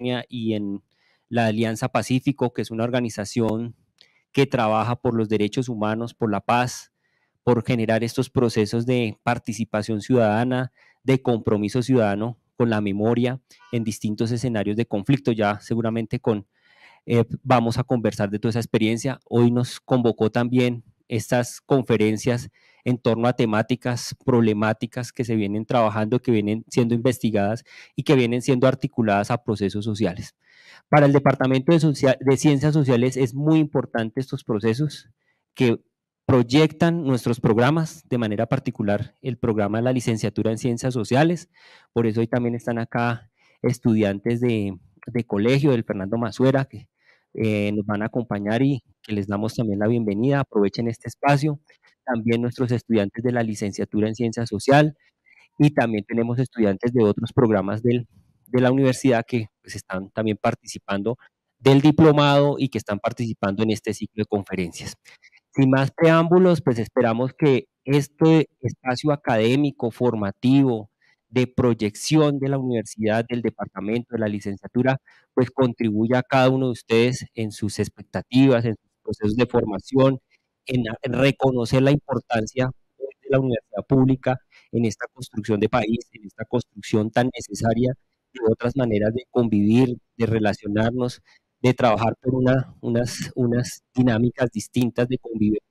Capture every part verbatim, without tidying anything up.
y en la Alianza Pacífico, que es una organización que trabaja por los derechos humanos, por la paz, por generar estos procesos de participación ciudadana, de compromiso ciudadano con la memoria en distintos escenarios de conflicto. Ya seguramente con, eh, vamos a conversar de toda esa experiencia. Hoy nos convocó también estas conferencias en torno a temáticas problemáticas que se vienen trabajando, que vienen siendo investigadas y que vienen siendo articuladas a procesos sociales. Para el Departamento de, Social, de Ciencias Sociales es muy importante estos procesos que proyectan nuestros programas, de manera particular el programa de la licenciatura en Ciencias Sociales. Por eso hoy también están acá estudiantes de, de colegio del Fernando Masuera que eh, nos van a acompañar y que les damos también la bienvenida. Aprovechen este espacio. También nuestros estudiantes de la licenciatura en Ciencias Social, y también tenemos estudiantes de otros programas del, de la universidad que pues, están también participando del diplomado y que están participando en este ciclo de conferencias. Sin más preámbulos, pues esperamos que este espacio académico, formativo, de proyección de la universidad, del departamento, de la licenciatura, pues contribuya a cada uno de ustedes en sus expectativas, en sus procesos de formación, en, en reconocer la importancia de la universidad pública en esta construcción de país, en esta construcción tan necesaria de otras maneras de convivir, de relacionarnos, de trabajar por una, unas, unas dinámicas distintas de convivencia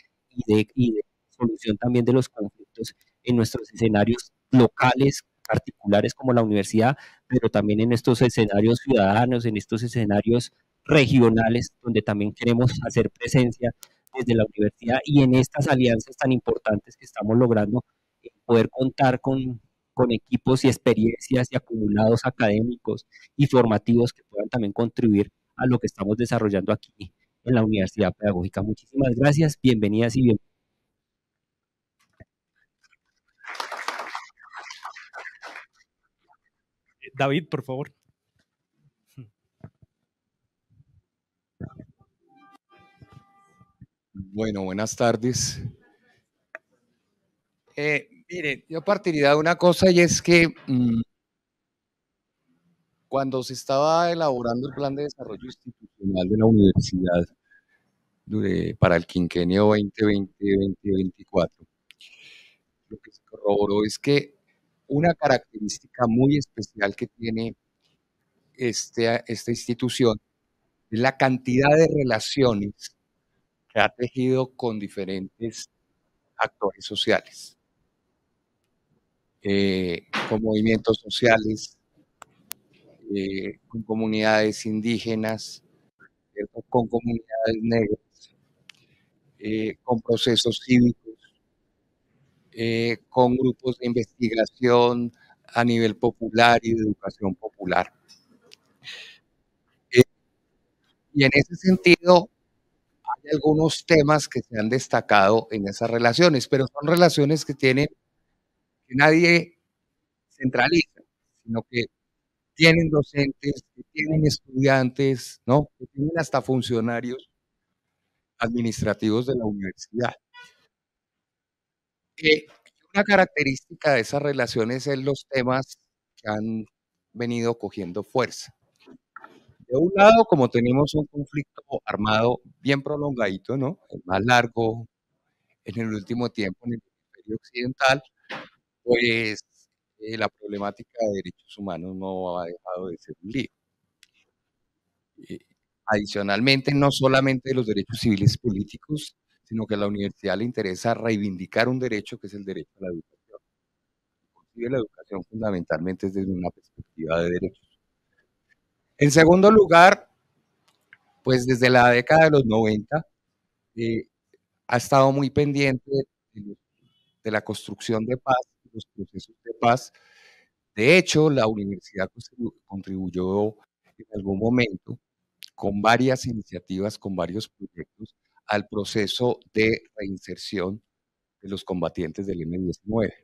y de, y de solución también de los conflictos en nuestros escenarios locales, particulares como la universidad, pero también en estos escenarios ciudadanos, en estos escenarios regionales, donde también queremos hacer presencia desde la universidad y en estas alianzas tan importantes que estamos logrando, eh, poder contar con, con equipos y experiencias y acumulados académicos y formativos que puedan también contribuir a lo que estamos desarrollando aquí en la Universidad Pedagógica. Muchísimas gracias, bienvenidas y bienvenidos. David, por favor. Bueno, buenas tardes. Eh, mire, yo partiría de una cosa y es que mmm, cuando se estaba elaborando el plan de desarrollo institucional de la universidad de, para el quinquenio veinte veinte a veinte veinticuatro, lo que se corroboró es que una característica muy especial que tiene este, esta institución es la cantidad de relaciones que ha tejido con diferentes actores sociales, eh, con movimientos sociales, eh, con comunidades indígenas, ¿cierto? Con comunidades negras, eh, con procesos cívicos, eh, con grupos de investigación a nivel popular y de educación popular. Eh, y en ese sentido, hay algunos temas que se han destacado en esas relaciones, pero son relaciones que tienen, que nadie centraliza, sino que tienen docentes, que tienen estudiantes, ¿no? Que tienen hasta funcionarios administrativos de la universidad. Eh, una característica de esas relaciones es los temas que han venido cogiendo fuerza. De un lado, como tenemos un conflicto armado bien prolongadito, ¿no? El más largo en el último tiempo en el hemisferio occidental, pues eh, la problemática de derechos humanos no ha dejado de ser un lío. Eh, adicionalmente, no solamente los derechos civiles y políticos, sino que a la universidad le interesa reivindicar un derecho que es el derecho a la educación. Inclusive la educación fundamentalmente es desde una perspectiva de derechos. En segundo lugar, pues desde la década de los noventa, eh, ha estado muy pendiente de, de la construcción de paz, de los procesos de paz. De hecho, la universidad contribuyó en algún momento con varias iniciativas, con varios proyectos, al proceso de reinserción de los combatientes del eme diecinueve.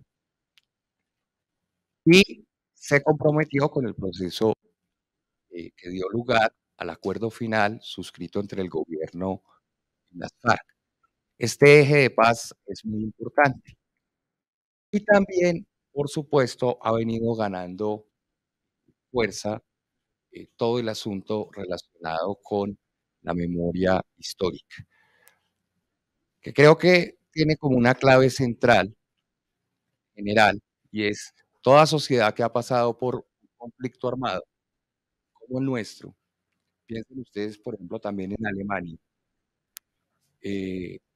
Y se comprometió con el proceso eh, que dio lugar al acuerdo final suscrito entre el gobierno y las FARC. Este eje de paz es muy importante. Y también, por supuesto, ha venido ganando fuerza eh, todo el asunto relacionado con la memoria histórica, que creo que tiene como una clave central general, y es toda sociedad que ha pasado por un conflicto armado, como el nuestro. Piensen ustedes, por ejemplo, también en Alemania. Eh,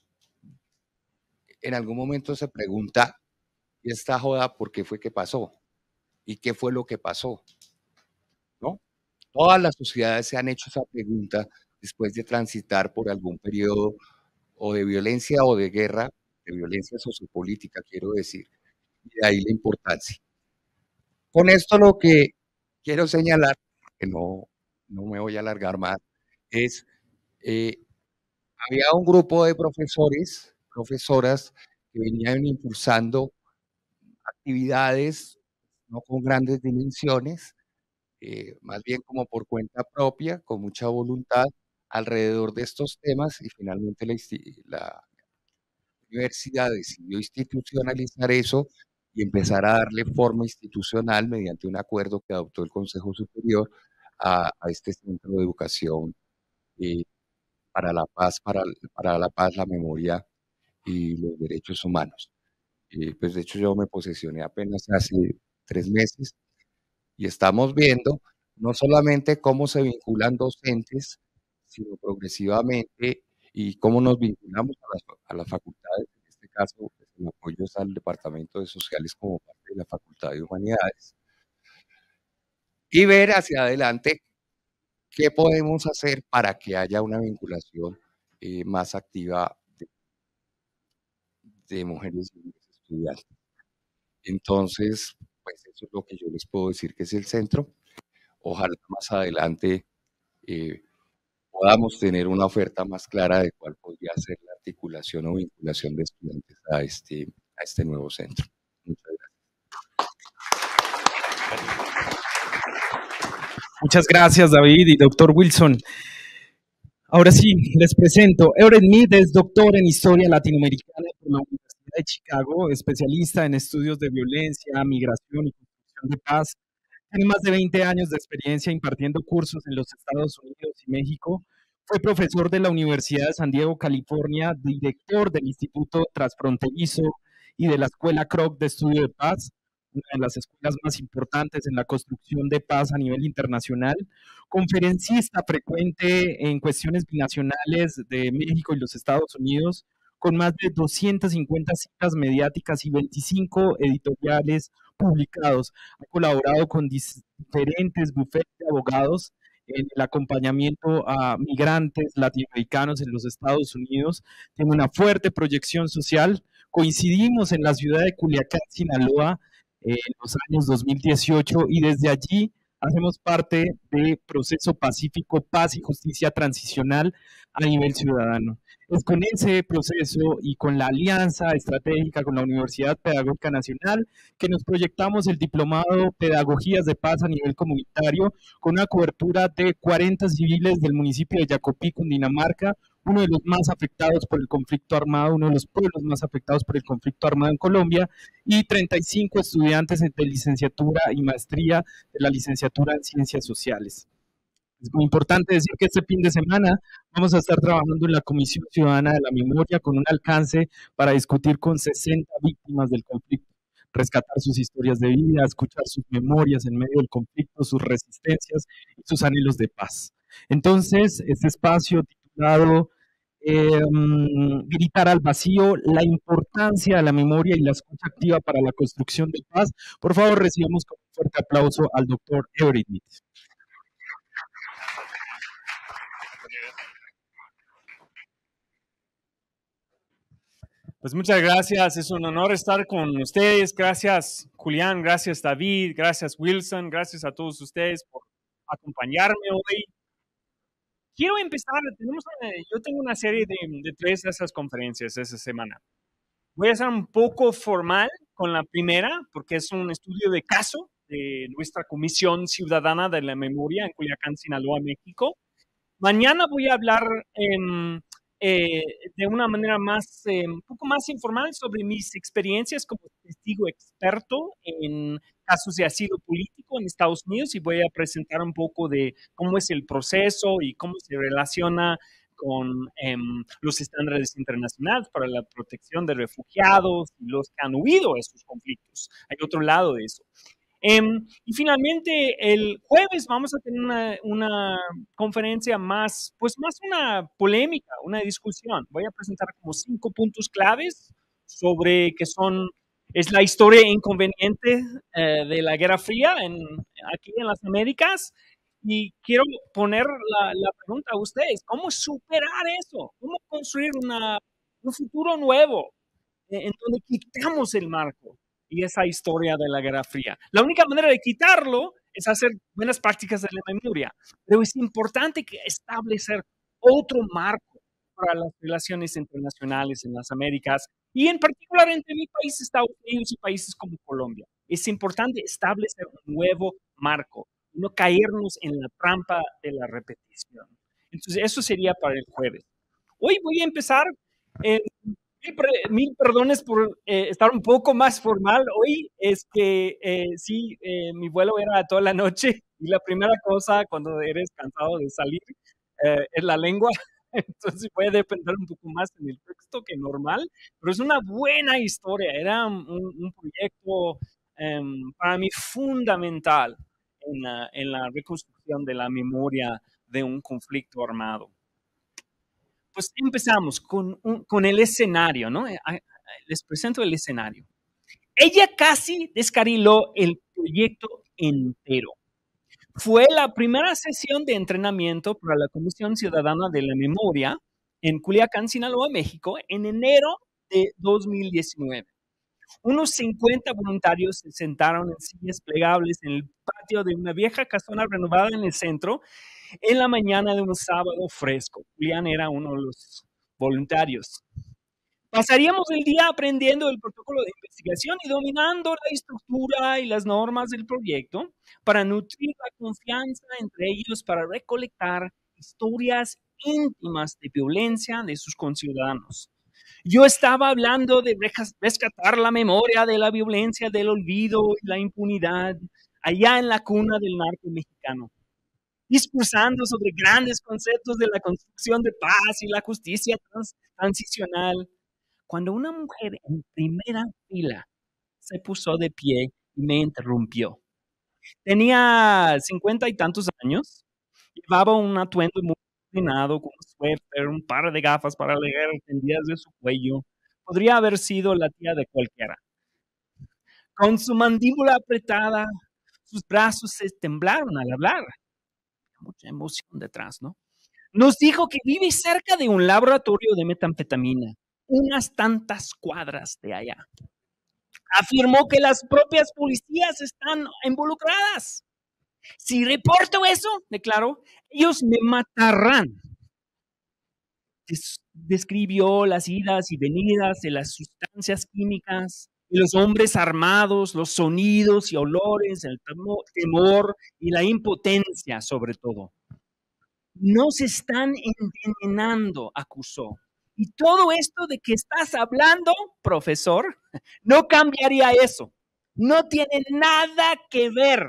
en algún momento se pregunta, ¿y esta joda por qué fue que pasó? ¿Y qué fue lo que pasó? ¿No? Todas las sociedades se han hecho esa pregunta después de transitar por algún periodo o de violencia o de guerra, de violencia sociopolítica, quiero decir, y de ahí la importancia. Con esto lo que quiero señalar, que no, no me voy a alargar más, es, eh, había un grupo de profesores, profesoras, que venían impulsando actividades, no con grandes dimensiones, eh, más bien como por cuenta propia, con mucha voluntad, alrededor de estos temas, y finalmente la, la universidad decidió institucionalizar eso y empezar a darle forma institucional mediante un acuerdo que adoptó el Consejo Superior a, a este Centro de Educación eh, para la Paz, para, para la Paz, la Memoria y los Derechos Humanos. Eh, pues de hecho yo me posesioné apenas hace tres meses y estamos viendo no solamente cómo se vinculan docentes, sino progresivamente y cómo nos vinculamos a las, a las facultades. En este caso, pues, el apoyo es al Departamento de Sociales como parte de la Facultad de Humanidades. Y ver hacia adelante qué podemos hacer para que haya una vinculación eh, más activa de, de mujeres y hombres estudiantes. Entonces, pues eso es lo que yo les puedo decir que es el centro. Ojalá más adelante eh, podamos tener una oferta más clara de cuál podría ser la articulación o vinculación de estudiantes a este, a este nuevo centro. Muchas gracias. Muchas gracias, David y doctor Wilson. Ahora sí, les presento. Everett Mead es doctor en Historia Latinoamericana por la Universidad de Chicago, especialista en estudios de violencia, migración y construcción de paz. Tiene más de veinte años de experiencia impartiendo cursos en los Estados Unidos y México. Fue profesor de la Universidad de San Diego, California, director del Instituto Transfronterizo y de la Escuela Kroc de Estudio de Paz, una de las escuelas más importantes en la construcción de paz a nivel internacional, conferencista frecuente en cuestiones binacionales de México y los Estados Unidos, con más de doscientas cincuenta citas mediáticas y veinticinco editoriales publicados. Ha colaborado con diferentes bufetes de abogados en el acompañamiento a migrantes latinoamericanos en los Estados Unidos. Tiene una fuerte proyección social. Coincidimos en la ciudad de Culiacán, Sinaloa, eh, en los años dos mil dieciocho, y desde allí hacemos parte de Proceso Pacífico, Paz y Justicia Transicional a nivel ciudadano. Es con ese proceso y con la alianza estratégica con la Universidad Pedagógica Nacional que nos proyectamos el diplomado Pedagogías de Paz a nivel comunitario, con una cobertura de cuarenta civiles del municipio de Jacopí, Cundinamarca, uno de los más afectados por el conflicto armado, uno de los pueblos más afectados por el conflicto armado en Colombia, y treinta y cinco estudiantes de licenciatura y maestría de la licenciatura en Ciencias Sociales. Es muy importante decir que este fin de semana vamos a estar trabajando en la Comisión Ciudadana de la Memoria con un alcance para discutir con sesenta víctimas del conflicto, rescatar sus historias de vida, escuchar sus memorias en medio del conflicto, sus resistencias y sus anhelos de paz. Entonces, este espacio titulado eh, Gritar al vacío, la importancia de la memoria y la escucha activa para la construcción de paz. Por favor, recibamos con un fuerte aplauso al doctor Everett Mead. Pues muchas gracias, es un honor estar con ustedes. Gracias, Julián, gracias, David, gracias, Wilson, gracias a todos ustedes por acompañarme hoy. Quiero empezar, tenemos una, yo tengo una serie de, de tres de esas conferencias esa semana. Voy a ser un poco formal con la primera, porque es un estudio de caso de nuestra Comisión Ciudadana de la Memoria en Culiacán, Sinaloa, México. Mañana voy a hablar en eh, de una manera más, eh, un poco más informal sobre mis experiencias como testigo experto en casos de asilo político en Estados Unidos y voy a presentar un poco de cómo es el proceso y cómo se relaciona con eh, los estándares internacionales para la protección de refugiados y los que han huido de esos conflictos. Hay otro lado de eso. Um, y finalmente, el jueves vamos a tener una, una conferencia más, pues más una polémica, una discusión. Voy a presentar como cinco puntos claves sobre que son, es la historia inconveniente eh, de la Guerra Fría en, aquí en las Américas. Y quiero poner la, la pregunta a ustedes, ¿cómo superar eso? ¿Cómo construir una, un futuro nuevo en, en donde quitamos el marco y esa historia de la Guerra Fría? La única manera de quitarlo es hacer buenas prácticas de la memoria, pero es importante que establecer otro marco para las relaciones internacionales en las Américas y en particular entre mi país, Estados Unidos y países como Colombia. Es importante establecer un nuevo marco, no caernos en la trampa de la repetición. Entonces, eso sería para el jueves. Hoy voy a empezar eh, Mil, mil perdones por eh, estar un poco más formal hoy. Es que eh, sí, eh, mi vuelo era toda la noche y la primera cosa cuando eres cansado de salir eh, es la lengua. Entonces puede depender un poco más en el texto que normal, pero es una buena historia. Era un, un proyecto eh, para mí fundamental en la, en la reconstrucción de la memoria de un conflicto armado. Pues empezamos con, un, con el escenario, ¿no? Les presento el escenario. Ella casi descarriló el proyecto entero. Fue la primera sesión de entrenamiento para la Comisión Ciudadana de la Memoria en Culiacán, Sinaloa, México, en enero de dos mil diecinueve. Unos cincuenta voluntarios se sentaron en sillas plegables en el patio de una vieja casona renovada en el centro en la mañana de un sábado fresco. Julián era uno de los voluntarios. Pasaríamos el día aprendiendo el protocolo de investigación y dominando la estructura y las normas del proyecto para nutrir la confianza entre ellos para recolectar historias íntimas de violencia de sus conciudadanos. Yo estaba hablando de rescatar la memoria de la violencia, del olvido y la impunidad allá en la cuna del narco mexicano, discursando sobre grandes conceptos de la construcción de paz y la justicia trans transicional, cuando una mujer en primera fila se puso de pie y me interrumpió. Tenía cincuenta y tantos años, llevaba un atuendo muy ordenado, con un suéter, un par de gafas para leer tendidas de su cuello. Podría haber sido la tía de cualquiera. Con su mandíbula apretada, sus brazos se temblaron al hablar. Mucha emoción detrás, ¿no? Nos dijo que vive cerca de un laboratorio de metanfetamina, unas tantas cuadras de allá. Afirmó que las propias policías están involucradas. Si reporto eso, declaró, ellos me matarán. Des describió las idas y venidas de las sustancias químicas, y los hombres armados, los sonidos y olores, el temor y la impotencia sobre todo. Nos están envenenando, acusó. Y todo esto de que estás hablando, profesor, no cambiaría eso. No tiene nada que ver.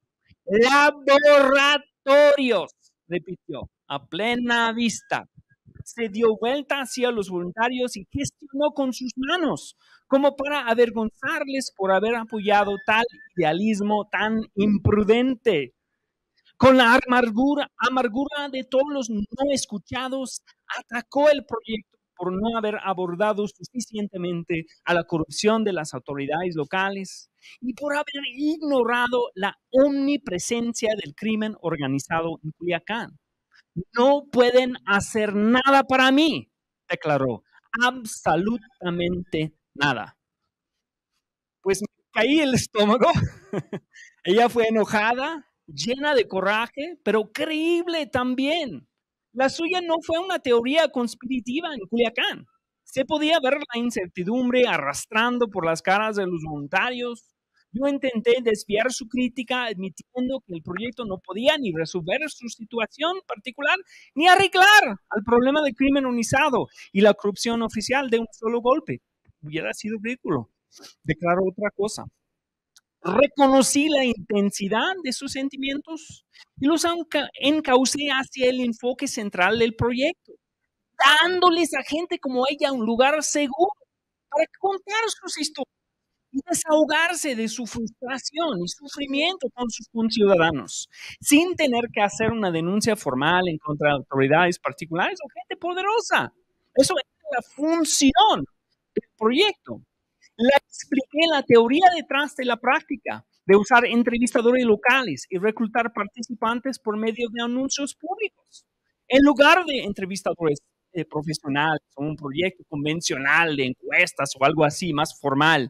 Laboratorios, repitió, a plena vista. Se dio vuelta hacia los voluntarios y gestionó con sus manos, como para avergonzarles por haber apoyado tal idealismo tan imprudente. Con la amargura, amargura de todos los no escuchados, atacó el proyecto por no haber abordado suficientemente a la corrupción de las autoridades locales y por haber ignorado la omnipresencia del crimen organizado en Culiacán. No pueden hacer nada para mí, declaró, absolutamente nada. Pues me caí el estómago. Ella fue enojada, llena de coraje, pero creíble también. La suya no fue una teoría conspirativa en Culiacán. Se podía ver la incertidumbre arrastrando por las caras de los voluntarios. Yo intenté desviar su crítica admitiendo que el proyecto no podía ni resolver su situación particular ni arreglar al problema del crimen organizado y la corrupción oficial de un solo golpe. Hubiera sido ridículo. Declaro otra cosa. Reconocí la intensidad de sus sentimientos y los encaucé hacia el enfoque central del proyecto, dándoles a gente como ella un lugar seguro para contar sus historias y desahogarse de su frustración y sufrimiento con sus conciudadanos, sin tener que hacer una denuncia formal en contra de autoridades particulares o gente poderosa. Eso es la función del proyecto. Le expliqué la teoría detrás de la práctica de usar entrevistadores locales y reclutar participantes por medio de anuncios públicos, en lugar de entrevistadores eh, profesionales o un proyecto convencional de encuestas o algo así más formal.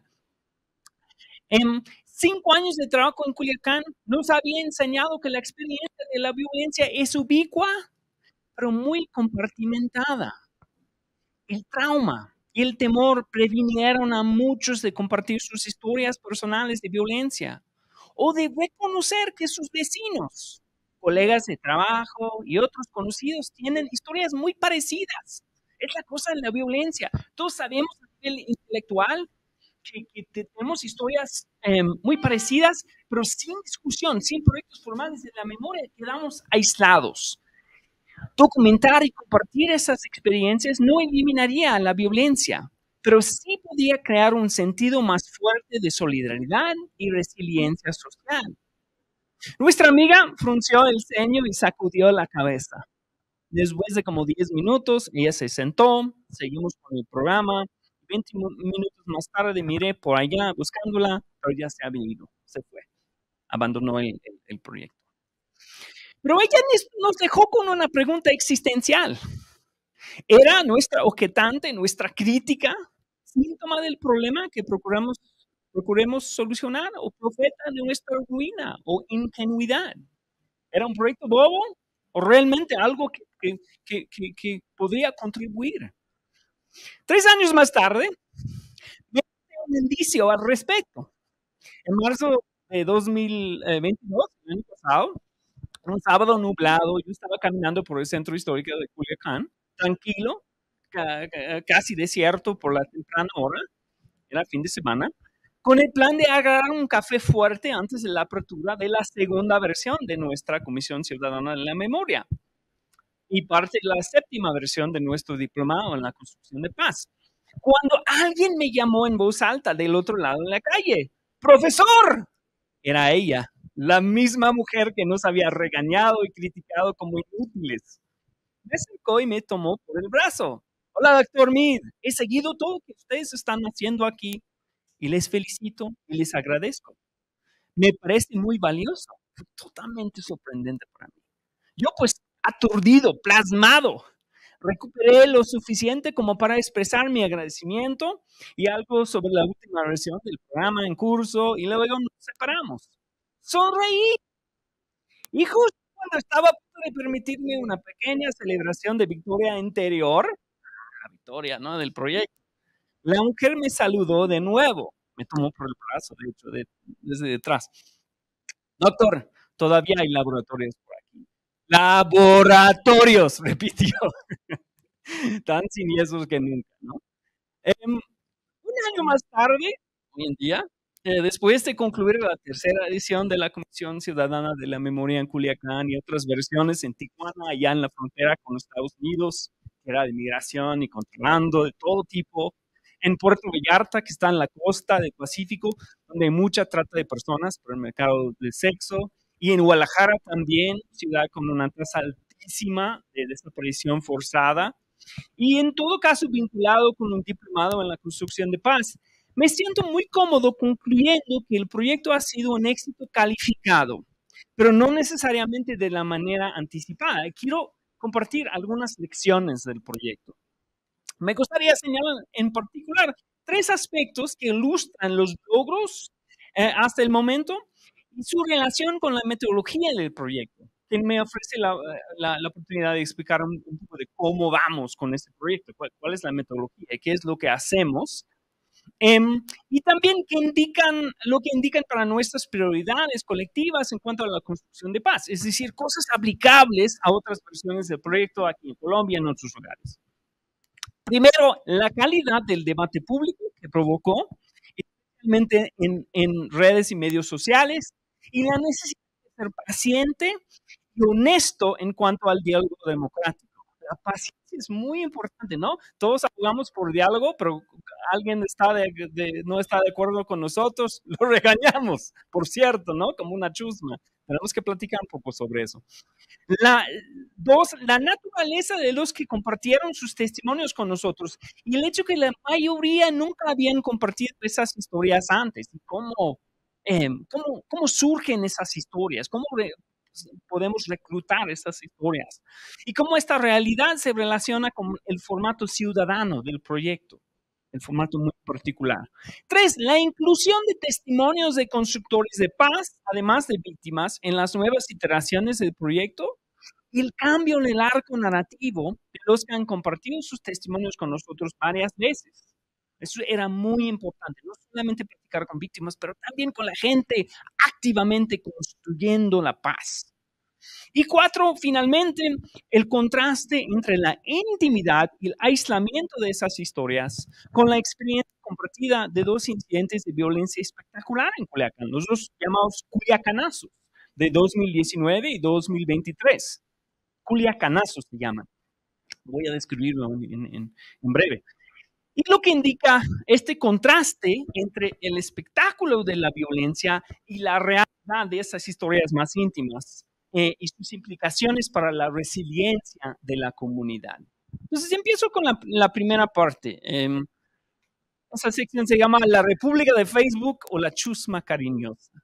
En cinco años de trabajo en Culiacán nos había enseñado que la experiencia de la violencia es ubicua, pero muy compartimentada. El trauma y el temor previnieron a muchos de compartir sus historias personales de violencia o de reconocer que sus vecinos, colegas de trabajo y otros conocidos tienen historias muy parecidas. Es la cosa de la violencia. Todos sabemos a nivel intelectual que, que tenemos historias eh, muy parecidas, pero sin discusión, sin proyectos formales de la memoria, quedamos aislados. Documentar y compartir esas experiencias no eliminaría la violencia, pero sí podía crear un sentido más fuerte de solidaridad y resiliencia social. Nuestra amiga frunció el ceño y sacudió la cabeza. Después de como diez minutos, ella se sentó, seguimos con el programa. veinte minutos más tarde miré por allá buscándola, pero ya se había ido, se fue, abandonó el, el, el proyecto. Pero ella nos dejó con una pregunta existencial. ¿Era nuestra objetante, nuestra crítica, síntoma del problema que procuramos, procuremos solucionar o profeta de nuestra ruina o ingenuidad? ¿Era un proyecto bobo o realmente algo que, que, que, que, que podría contribuir? Tres años más tarde, me dio un indicio al respecto. En marzo de dos mil veintidós, el año pasado, un sábado nublado, yo estaba caminando por el centro histórico de Culiacán, tranquilo, ca casi desierto por la temprana hora, era fin de semana, con el plan de agarrar un café fuerte antes de la apertura de la segunda versión de nuestra Comisión Ciudadana de la Memoria y parte de la séptima versión de nuestro diplomado en la construcción de paz. Cuando alguien me llamó en voz alta del otro lado de la calle, ¡profesor! Era ella. La misma mujer que nos había regañado y criticado como inútiles. Me acercó y me tomó por el brazo. Hola, doctor Mead. He seguido todo lo que ustedes están haciendo aquí y les felicito y les agradezco. Me parece muy valioso. Fue totalmente sorprendente para mí. Yo pues aturdido, plasmado, recuperé lo suficiente como para expresar mi agradecimiento y algo sobre la última versión del programa en curso y luego nos separamos. Sonreí. Y justo cuando estaba a punto de permitirme una pequeña celebración de victoria interior, la victoria, ¿no?, del proyecto, la mujer me saludó de nuevo. Me tomó por el brazo, de hecho, de, desde detrás. Doctor, todavía hay laboratorios por aquí. Laboratorios, repitió. Tan siniestros que nunca, ¿no? Eh, un año más tarde, hoy en día, Eh, después de concluir la tercera edición de la Comisión Ciudadana de la Memoria en Culiacán y otras versiones en Tijuana, allá en la frontera con los Estados Unidos, que era de migración y contrabando de todo tipo, en Puerto Vallarta, que está en la costa del Pacífico, donde hay mucha trata de personas por el mercado del sexo, y en Guadalajara también, ciudad con una tasa altísima de desaparición forzada, y en todo caso vinculado con un diplomado en la construcción de paz. Me siento muy cómodo concluyendo que el proyecto ha sido un éxito calificado, pero no necesariamente de la manera anticipada. Quiero compartir algunas lecciones del proyecto. Me gustaría señalar en particular tres aspectos que ilustran los logros eh, hasta el momento y su relación con la metodología del proyecto, que me ofrece la, la, la oportunidad de explicar un, un poco de cómo vamos con este proyecto, cuál, cuál es la metodología, qué es lo que hacemos Um, y también que indican, lo que indican para nuestras prioridades colectivas en cuanto a la construcción de paz, es decir, cosas aplicables a otras versiones del proyecto aquí en Colombia, en otros lugares. Primero, la calidad del debate público que provocó, especialmente en, en redes y medios sociales, y la necesidad de ser paciente y honesto en cuanto al diálogo democrático. La paciencia es muy importante, ¿no? Todos abogamos por diálogo, pero alguien está de, de, no está de acuerdo con nosotros, lo regañamos, por cierto, ¿no? Como una chusma. Tenemos que platicar un poco sobre eso. La, dos, la naturaleza de los que compartieron sus testimonios con nosotros y el hecho que la mayoría nunca habían compartido esas historias antes. Y cómo, eh, cómo, cómo surgen esas historias, cómo re, podemos reclutar esas historias y cómo esta realidad se relaciona con el formato ciudadano del proyecto, el formato muy particular. Tres, la inclusión de testimonios de constructores de paz, además de víctimas, en las nuevas iteraciones del proyecto y el cambio en el arco narrativo de los que han compartido sus testimonios con nosotros varias veces. Eso era muy importante, no solamente platicar con víctimas, pero también con la gente activamente construyendo la paz. Y cuatro, finalmente, el contraste entre la intimidad y el aislamiento de esas historias con la experiencia compartida de dos incidentes de violencia espectacular en Culiacán, los dos llamados culiacanazos de dos mil diecinueve y dos mil veintitrés. Culiacanazos se llaman. Voy a describirlo en, en, en breve. Y lo que indica este contraste entre el espectáculo de la violencia y la realidad de esas historias más íntimas eh, y sus implicaciones para la resiliencia de la comunidad. Entonces empiezo con la, la primera parte. Eh, esa sección se llama La República de Facebook o la Chusma Cariñosa.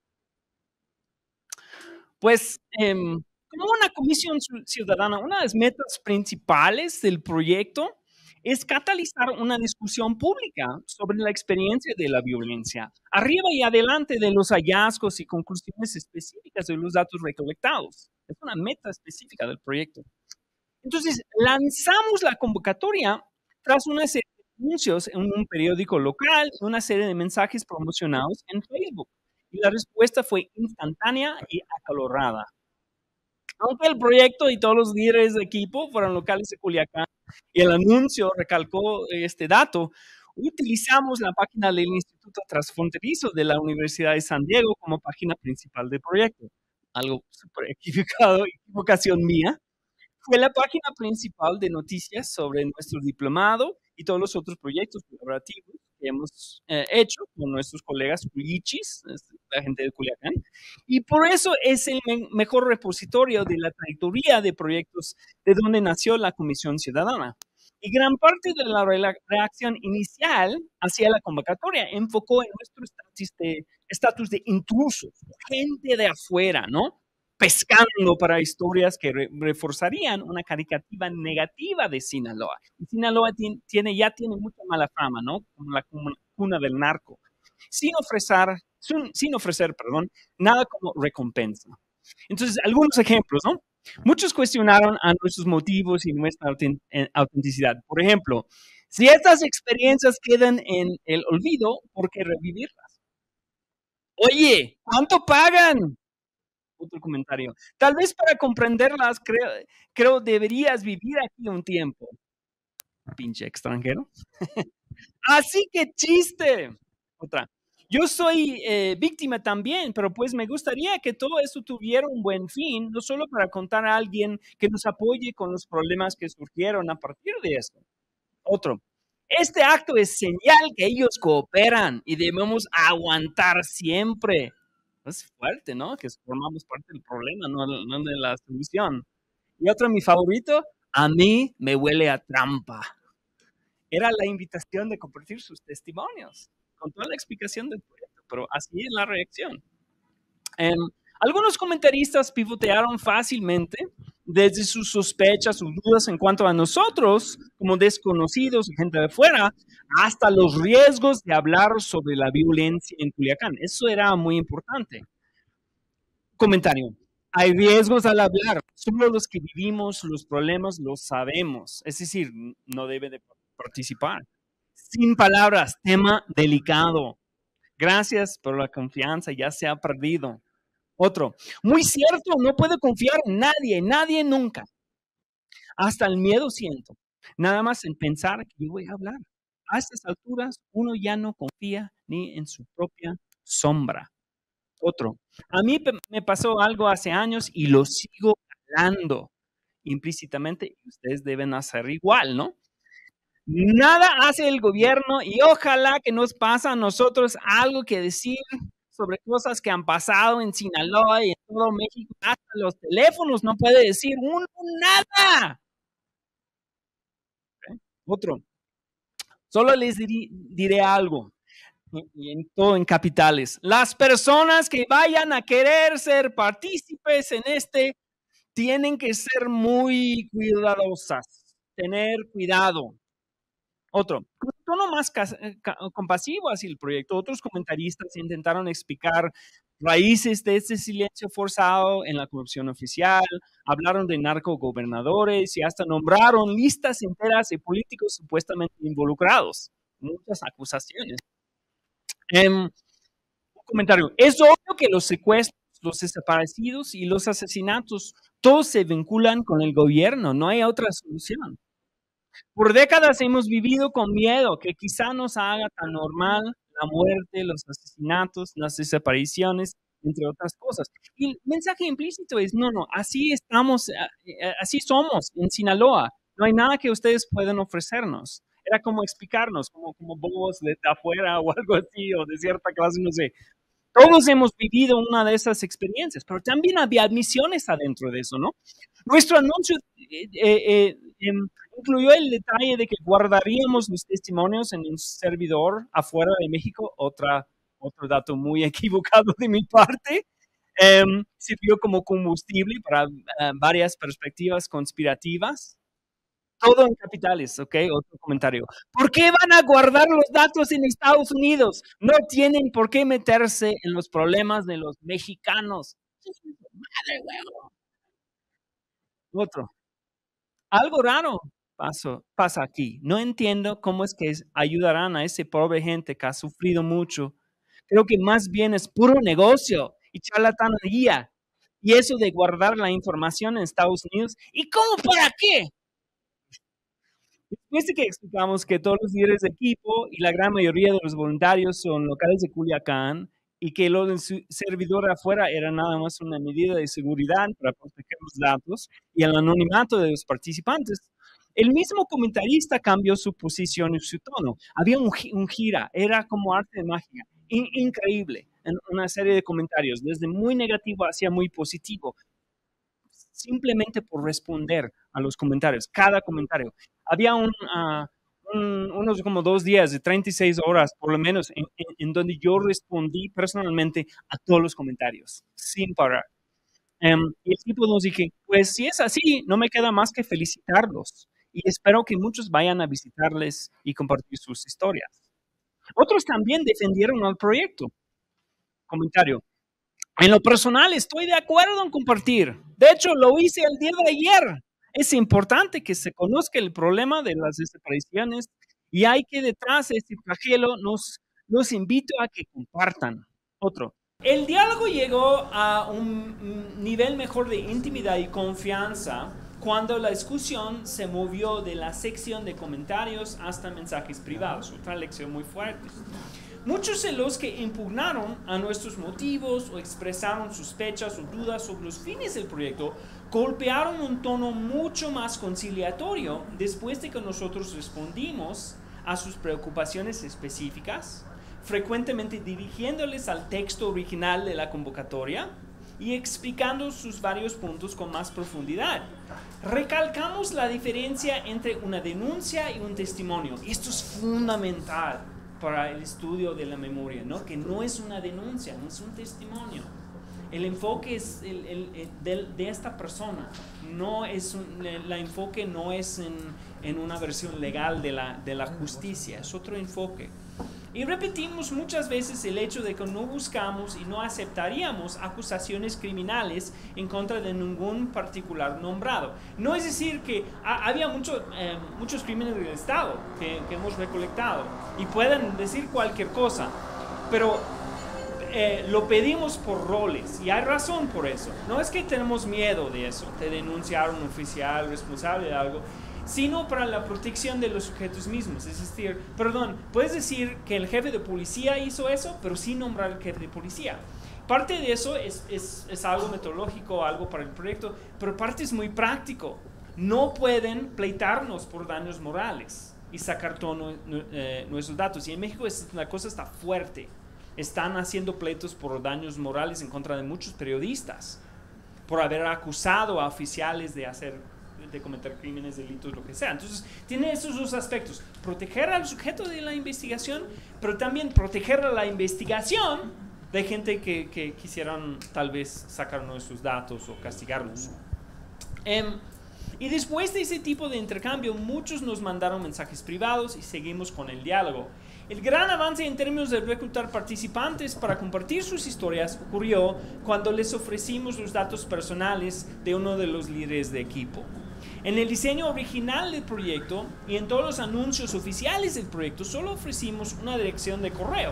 Pues eh, como una comisión ciudadana, una de las metas principales del proyecto es catalizar una discusión pública sobre la experiencia de la violencia, arriba y adelante de los hallazgos y conclusiones específicas de los datos recolectados. Es una meta específica del proyecto. Entonces, lanzamos la convocatoria tras una serie de anuncios en un periódico local y una serie de mensajes promocionados en Facebook. Y la respuesta fue instantánea y acalorada. Aunque el proyecto y todos los líderes de equipo fueron locales de Culiacán y el anuncio recalcó este dato, utilizamos la página del Instituto Transfronterizo de la Universidad de San Diego como página principal del proyecto. Algo súper equivocado, equivocación mía. Fue la página principal de noticias sobre nuestro diplomado y todos los otros proyectos colaborativos que hemos eh, hecho con nuestros colegas culichis, la gente de Culiacán, y por eso es el me mejor repositorio de la trayectoria de proyectos de donde nació la Comisión Ciudadana. Y gran parte de la re reacción inicial hacia la convocatoria enfocó en nuestro estatus de, de intrusos, gente de afuera, ¿no? Pescando para historias que re reforzarían una caricatura negativa de Sinaloa. Y Sinaloa tiene, ya tiene mucha mala fama, ¿no? Como la cuna del narco. Sin ofrecer, sin, sin ofrecer, perdón, nada como recompensa. Entonces, algunos ejemplos, ¿no? Muchos cuestionaron a nuestros motivos y nuestra autenticidad. Por ejemplo, si estas experiencias quedan en el olvido, ¿por qué revivirlas? Oye, ¿cuánto pagan? Otro comentario. Tal vez para comprenderlas, creo, creo deberías vivir aquí un tiempo. Pinche extranjero. Así que chiste. Otra. Yo soy eh, víctima también, pero pues me gustaría que todo esto tuviera un buen fin, no solo para contar a alguien que nos apoye con los problemas que surgieron a partir de esto. Otro. Este acto es señal que ellos cooperan y debemos aguantar siempre. Es fuerte, ¿no? Que formamos parte del problema, no, no de la solución. Y otro, mi favorito, a mí me huele a trampa. Era la invitación de compartir sus testimonios, con toda la explicación del proyecto, pero así es la reacción. Eh, algunos comentaristas pivotearon fácilmente desde sus sospechas, sus dudas en cuanto a nosotros, como desconocidos y gente de fuera, hasta los riesgos de hablar sobre la violencia en Culiacán. Eso era muy importante. Comentario. Hay riesgos al hablar. Solo los que vivimos los problemas los sabemos. Es decir, no debe de participar. Sin palabras, tema delicado. Gracias por la confianza, ya se ha perdido. Otro, muy cierto, no puedo confiar en nadie, nadie nunca. Hasta el miedo siento, nada más en pensar que yo voy a hablar. A estas alturas, uno ya no confía ni en su propia sombra. Otro, a mí me pasó algo hace años y lo sigo hablando implícitamente, y ustedes deben hacer igual, ¿no? Nada hace el gobierno y ojalá que nos pasa a nosotros algo que decir sobre cosas que han pasado en Sinaloa y en todo México. Hasta los teléfonos no puede decir uno nada. ¿Okay? Otro. Solo les diré, diré algo. Y en todo en capitales. Las personas que vayan a querer ser partícipes en este tienen que ser muy cuidadosas. Tener cuidado. Otro, con un tono más compasivo hacia el proyecto, otros comentaristas intentaron explicar raíces de este silencio forzado en la corrupción oficial, hablaron de narcogobernadores y hasta nombraron listas enteras de políticos supuestamente involucrados. Muchas acusaciones. Um, un comentario. Es obvio que los secuestros, los desaparecidos y los asesinatos, todos se vinculan con el gobierno. No hay otra solución. Por décadas hemos vivido con miedo que quizá nos haga tan normal la muerte, los asesinatos, las desapariciones, entre otras cosas. Y el mensaje implícito es, no, no, así estamos, así somos en Sinaloa. No hay nada que ustedes puedan ofrecernos. Era como explicarnos, como, como bobos de afuera o algo así, o de cierta clase, no sé. Todos hemos vivido una de esas experiencias, pero también había admisiones adentro de eso, ¿no? Nuestro anuncio eh, eh, eh, incluyó el detalle de que guardaríamos los testimonios en un servidor afuera de México, otra, otro dato muy equivocado de mi parte. Eh, sirvió como combustible para uh, varias perspectivas conspirativas. Todo en capitales, ¿ok? Otro comentario. ¿Por qué van a guardar los datos en Estados Unidos? No tienen por qué meterse en los problemas de los mexicanos. ¡Madre huevo! Otro. Algo raro paso, pasa aquí. No entiendo cómo es que ayudarán a ese pobre gente que ha sufrido mucho. Creo que más bien es puro negocio y charlatanería. Y eso de guardar la información en Estados Unidos. ¿Y cómo para qué? Después de que explicamos que todos los líderes de equipo y la gran mayoría de los voluntarios son locales de Culiacán y que lo del servidor afuera era nada más una medida de seguridad para proteger los datos y el anonimato de los participantes, el mismo comentarista cambió su posición y su tono. Había un, un gira, era como arte de magia, in, increíble, en una serie de comentarios, desde muy negativo hacia muy positivo, simplemente por responder a los comentarios, cada comentario. Había un, uh, un, unos como dos días de treinta y seis horas, por lo menos, en, en, en donde yo respondí personalmente a todos los comentarios, sin parar. Um, y el equipo nos dije, pues si es así, no me queda más que felicitarlos. Y espero que muchos vayan a visitarles y compartir sus historias. Otros también defendieron al proyecto. Comentario. En lo personal, estoy de acuerdo en compartir. De hecho, lo hice el día de ayer. Es importante que se conozca el problema de las desapariciones y hay que detrás de este flagelo nos, los invito a que compartan. Otro. El diálogo llegó a un nivel mejor de intimidad y confianza cuando la discusión se movió de la sección de comentarios hasta mensajes privados. Otra lección muy fuerte. Muchos de los que impugnaron a nuestros motivos o expresaron sospechas o dudas sobre los fines del proyecto golpearon un tono mucho más conciliatorio después de que nosotros respondimos a sus preocupaciones específicas, frecuentemente dirigiéndoles al texto original de la convocatoria y explicando sus varios puntos con más profundidad. Recalcamos la diferencia entre una denuncia y un testimonio. Esto es fundamental para el estudio de la memoria, ¿no? Que no es una denuncia, no es un testimonio. El enfoque es el, el, el de, de esta persona, no es un, el, el enfoque no es en, en una versión legal de la, de la justicia, es otro enfoque. Y repetimos muchas veces el hecho de que no buscamos y no aceptaríamos acusaciones criminales en contra de ningún particular nombrado. No es decir que ha, había mucho, eh, muchos crímenes del Estado que, que hemos recolectado y pueden decir cualquier cosa, pero eh, lo pedimos por roles y hay razón por eso. No es que tenemos miedo de eso, de denunciar a un oficial responsable de algo, sino para la protección de los sujetos mismos. Es decir, perdón, puedes decir que el jefe de policía hizo eso, pero sin nombrar al jefe de policía. Parte de eso es, es, es algo metodológico, algo para el proyecto, pero parte es muy práctico. No pueden pleitarnos por daños morales y sacar todos eh, nuestros datos. Y en México es, la cosa está fuerte. Están haciendo pleitos por daños morales en contra de muchos periodistas, por haber acusado a oficiales de hacer de cometer crímenes, delitos, lo que sea. Entonces, tiene esos dos aspectos. Proteger al sujeto de la investigación, pero también proteger a la investigación de gente que, que quisieran tal vez sacar nuestros datos o castigarlos. Um, y después de ese tipo de intercambio, muchos nos mandaron mensajes privados y seguimos con el diálogo. El gran avance en términos de reclutar participantes para compartir sus historias ocurrió cuando les ofrecimos los datos personales de uno de los líderes de equipo. En el diseño original del proyecto y en todos los anuncios oficiales del proyecto solo ofrecimos una dirección de correo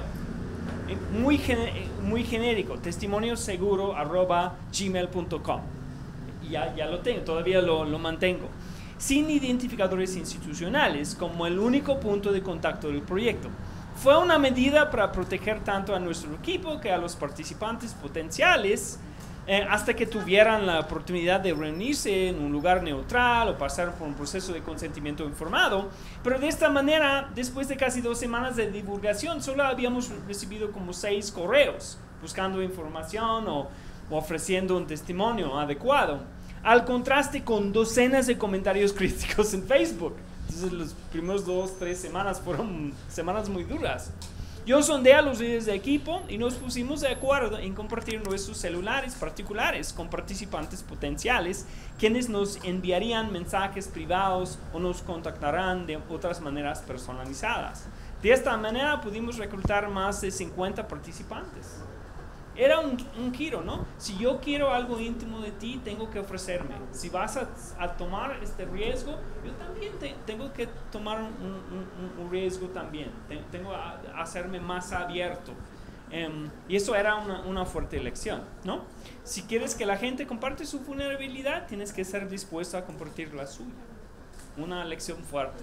muy, muy genérico, testimonioseguro arroba gmail punto com. Ya, ya lo tengo, todavía lo, lo mantengo. Sin identificadores institucionales como el único punto de contacto del proyecto. Fue una medida para proteger tanto a nuestro equipo que a los participantes potenciales, Eh, hasta que tuvieran la oportunidad de reunirse en un lugar neutral o pasar por un proceso de consentimiento informado. Pero de esta manera, después de casi dos semanas de divulgación, solo habíamos recibido como seis correos buscando información o, o ofreciendo un testimonio adecuado, al contraste con docenas de comentarios críticos en Facebook. Entonces, los primeros dos, tres semanas fueron semanas muy duras. Yo sondé a los líderes de equipo y nos pusimos de acuerdo en compartir nuestros celulares particulares con participantes potenciales, quienes nos enviarían mensajes privados o nos contactarán de otras maneras personalizadas. De esta manera pudimos reclutar más de cincuenta participantes. Era un, un giro, ¿no? Si yo quiero algo íntimo de ti, tengo que ofrecerme. Si vas a, a tomar este riesgo, yo también te, tengo que tomar un, un, un riesgo también. Te, tengo que hacerme más abierto. Um, y eso era una, una fuerte elección, ¿no? Si quieres que la gente comparte su vulnerabilidad, tienes que ser dispuesto a compartir la suya. Una elección fuerte.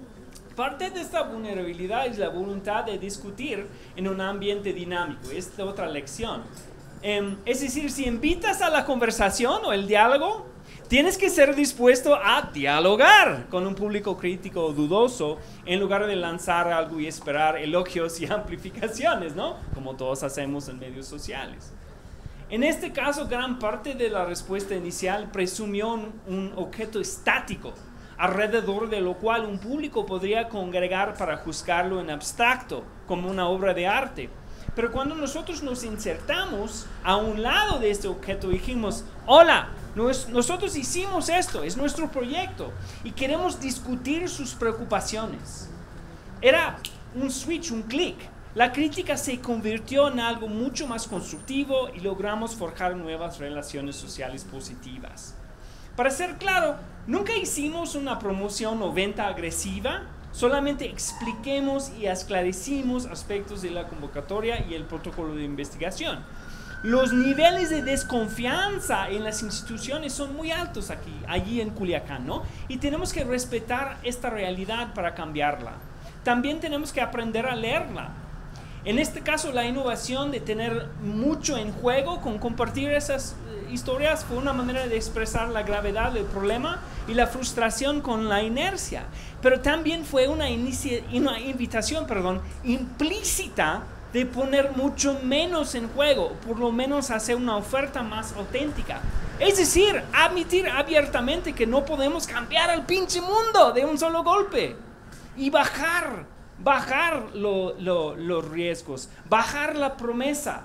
Parte de esta vulnerabilidad es la voluntad de discutir en un ambiente dinámico. Esta es otra lección. Um, es decir, si invitas a la conversación o el diálogo, tienes que ser dispuesto a dialogar con un público crítico o dudoso en lugar de lanzar algo y esperar elogios y amplificaciones, ¿no? Como todos hacemos en medios sociales. En este caso, gran parte de la respuesta inicial presumió un, un objeto estático, alrededor de lo cual un público podría congregar para juzgarlo en abstracto, como una obra de arte. Pero cuando nosotros nos insertamos a un lado de este objeto, dijimos, hola, nos, nosotros hicimos esto, es nuestro proyecto, y queremos discutir sus preocupaciones. Era un switch, un clic. La crítica se convirtió en algo mucho más constructivo y logramos forjar nuevas relaciones sociales positivas. Para ser claro, nunca hicimos una promoción o venta agresiva, solamente expliquemos y esclarecimos aspectos de la convocatoria y el protocolo de investigación. Los niveles de desconfianza en las instituciones son muy altos aquí, allí en Culiacán, ¿no? Y tenemos que respetar esta realidad para cambiarla. También tenemos que aprender a leerla. En este caso, la innovación de tener mucho en juego con compartir esas historias fue una manera de expresar la gravedad del problema y la frustración con la inercia. Pero también fue una, inicia, una invitación perdón, implícita de poner mucho menos en juego, por lo menos hacer una oferta más auténtica. Es decir, admitir abiertamente que no podemos cambiar al pinche mundo de un solo golpe y bajar bajar lo, lo, los riesgos, bajar la promesa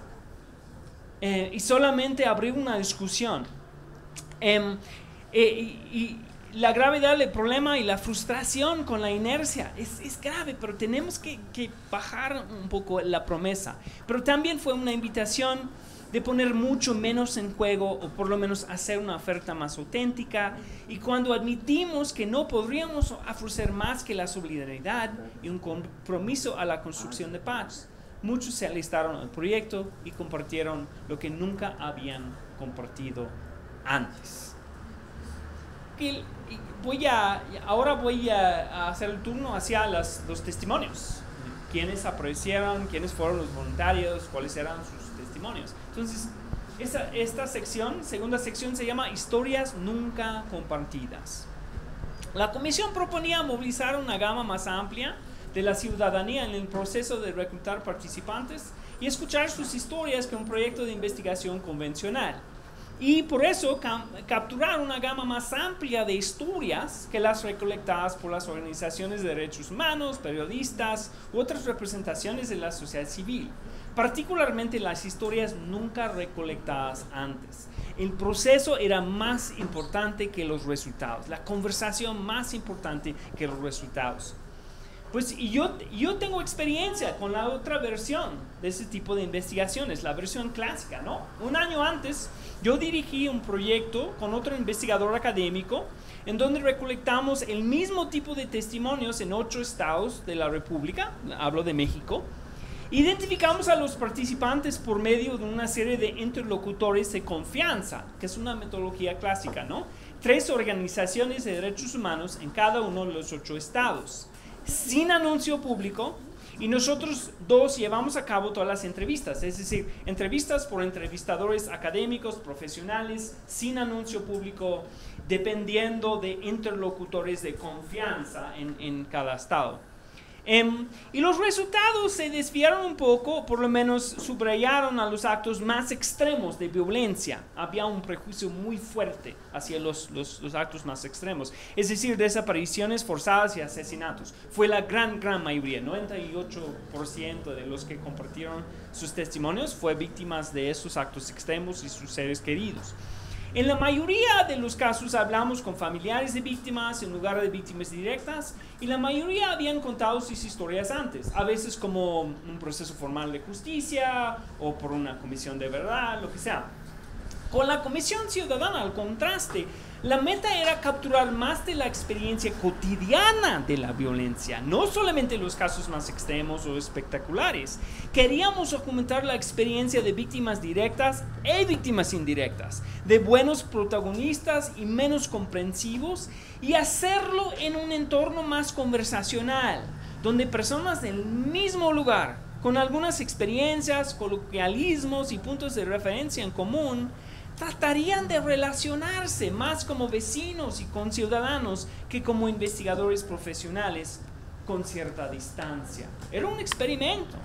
eh, y solamente abrir una discusión. Eh, eh, y, y la gravedad del problema y la frustración con la inercia es, es grave, pero tenemos que, que bajar un poco la promesa. Pero también fue una invitación de poner mucho menos en juego, o por lo menos hacer una oferta más auténtica. Y cuando admitimos que no podríamos ofrecer más que la solidaridad y un compromiso a la construcción de paz, muchos se alistaron al proyecto y compartieron lo que nunca habían compartido antes. Voy a, ahora voy a hacer el turno hacia las, los testimonios. ¿Quiénes aparecieron? ¿Quiénes fueron los voluntarios? ¿Cuáles eran sus testimonios? Entonces, esta, esta sección, segunda sección, se llama Historias Nunca Compartidas. La comisión proponía movilizar una gama más amplia de la ciudadanía en el proceso de reclutar participantes y escuchar sus historias que un proyecto de investigación convencional. Y por eso cam- capturar una gama más amplia de historias que las recolectadas por las organizaciones de derechos humanos, periodistas u otras representaciones de la sociedad civil, particularmente las historias nunca recolectadas antes. El proceso era más importante que los resultados, la conversación más importante que los resultados. Pues y yo, yo tengo experiencia con la otra versión de ese tipo de investigaciones, la versión clásica, ¿no? Un año antes, yo dirigí un proyecto con otro investigador académico en donde recolectamos el mismo tipo de testimonios en ocho estados de la República, hablo de México. Identificamos a los participantes por medio de una serie de interlocutores de confianza, que es una metodología clásica, ¿no? Tres organizaciones de derechos humanos en cada uno de los ocho estados, sin anuncio público, y nosotros dos llevamos a cabo todas las entrevistas, es decir, entrevistas por entrevistadores académicos, profesionales, sin anuncio público, dependiendo de interlocutores de confianza en, en cada estado. Um, y los resultados se desviaron un poco, por lo menos subrayaron a los actos más extremos de violencia. Había un prejuicio muy fuerte hacia los, los, los actos más extremos, es decir, desapariciones forzadas y asesinatos. Fue la gran, gran mayoría, noventa y ocho por ciento de los que compartieron sus testimonios fue víctimas de esos actos extremos y sus seres queridos. En la mayoría de los casos hablamos con familiares de víctimas en lugar de víctimas directas, y la mayoría habían contado sus historias antes, a veces como un proceso formal de justicia o por una comisión de verdad, lo que sea. Con la Comisión Ciudadana, al contraste, la meta era capturar más de la experiencia cotidiana de la violencia, no solamente los casos más extremos o espectaculares. Queríamos documentar la experiencia de víctimas directas y víctimas indirectas, de buenos protagonistas y menos comprensivos, y hacerlo en un entorno más conversacional, donde personas del mismo lugar, con algunas experiencias, coloquialismos y puntos de referencia en común, tratarían de relacionarse más como vecinos y conciudadanos que como investigadores profesionales con cierta distancia. Era un experimento.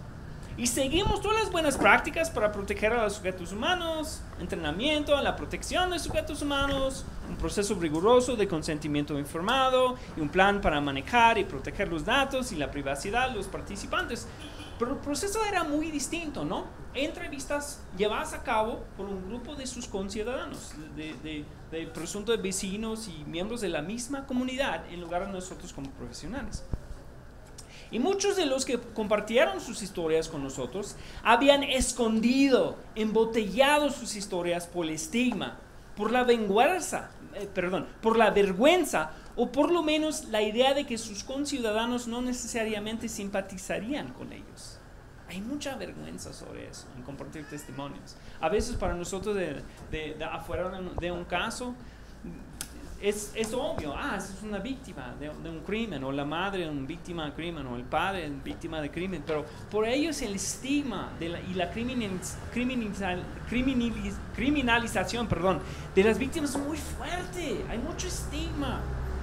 Y seguimos todas las buenas prácticas para proteger a los sujetos humanos, entrenamiento en la protección de sujetos humanos, un proceso riguroso de consentimiento informado y un plan para manejar y proteger los datos y la privacidad de los participantes. Pero el proceso era muy distinto, ¿no? Entrevistas llevadas a cabo por un grupo de sus conciudadanos, de, de, de presuntos vecinos y miembros de la misma comunidad, en lugar de nosotros como profesionales. Y muchos de los que compartieron sus historias con nosotros habían escondido, embotellado sus historias por el estigma, por la vergüenza, eh, perdón, por la vergüenza, o por lo menos la idea de que sus conciudadanos no necesariamente simpatizarían con ellos. Hay mucha vergüenza sobre eso, en compartir testimonios. A veces para nosotros de, de, de afuera de un caso, es, es obvio, ah, es una víctima de, de un crimen, o la madre una víctima de crimen, o el padre una víctima de crimen, pero por ellos el estigma de la, y la criminaliz, criminaliz, criminaliz, criminalización perdón, de las víctimas es muy fuerte, hay mucho estigma.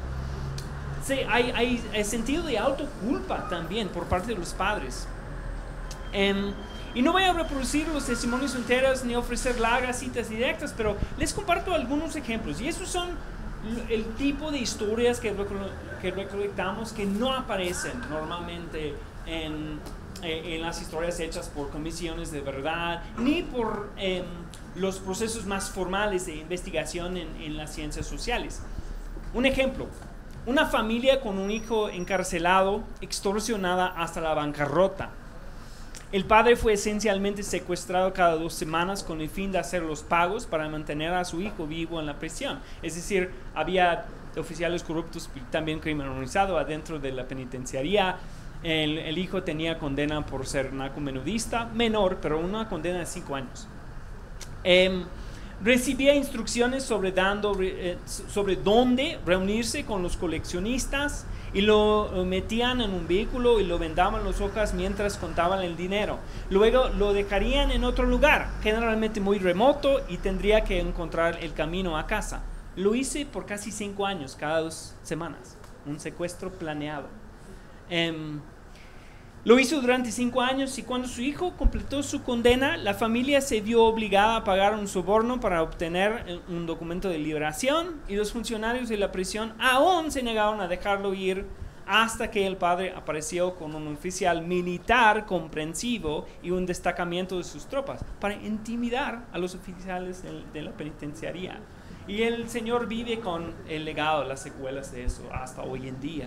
Sí, hay, hay, hay sentido de autoculpa también por parte de los padres. Um, y no voy a reproducir los testimonios enteros ni ofrecer largas citas directas, pero les comparto algunos ejemplos. Y esos son el tipo de historias que, que recolectamos que no aparecen normalmente en, en las historias hechas por comisiones de verdad, ni por um, los procesos más formales de investigación en, en las ciencias sociales. Un ejemplo, una familia con un hijo encarcelado, extorsionada hasta la bancarrota. El padre fue esencialmente secuestrado cada dos semanas con el fin de hacer los pagos para mantener a su hijo vivo en la prisión. Es decir, había oficiales corruptos y también crimen organizado adentro de la penitenciaría. El, el hijo tenía condena por ser narcomenudista, menor, pero una condena de cinco años. Eh, recibía instrucciones sobre, dando, eh, sobre dónde reunirse con los coleccionistas y lo metían en un vehículo y lo vendaban las hojas mientras contaban el dinero. Luego lo dejarían en otro lugar, generalmente muy remoto, y tendría que encontrar el camino a casa. Lo hice por casi cinco años, cada dos semanas, un secuestro planeado. Um, Lo hizo durante cinco años y cuando su hijo completó su condena, la familia se vio obligada a pagar un soborno para obtener un documento de liberación y los funcionarios de la prisión aún se negaron a dejarlo ir hasta que el padre apareció con un oficial militar comprensivo y un destacamento de sus tropas para intimidar a los oficiales de, de la penitenciaría. Y el señor vive con el legado, las secuelas de eso hasta hoy en día.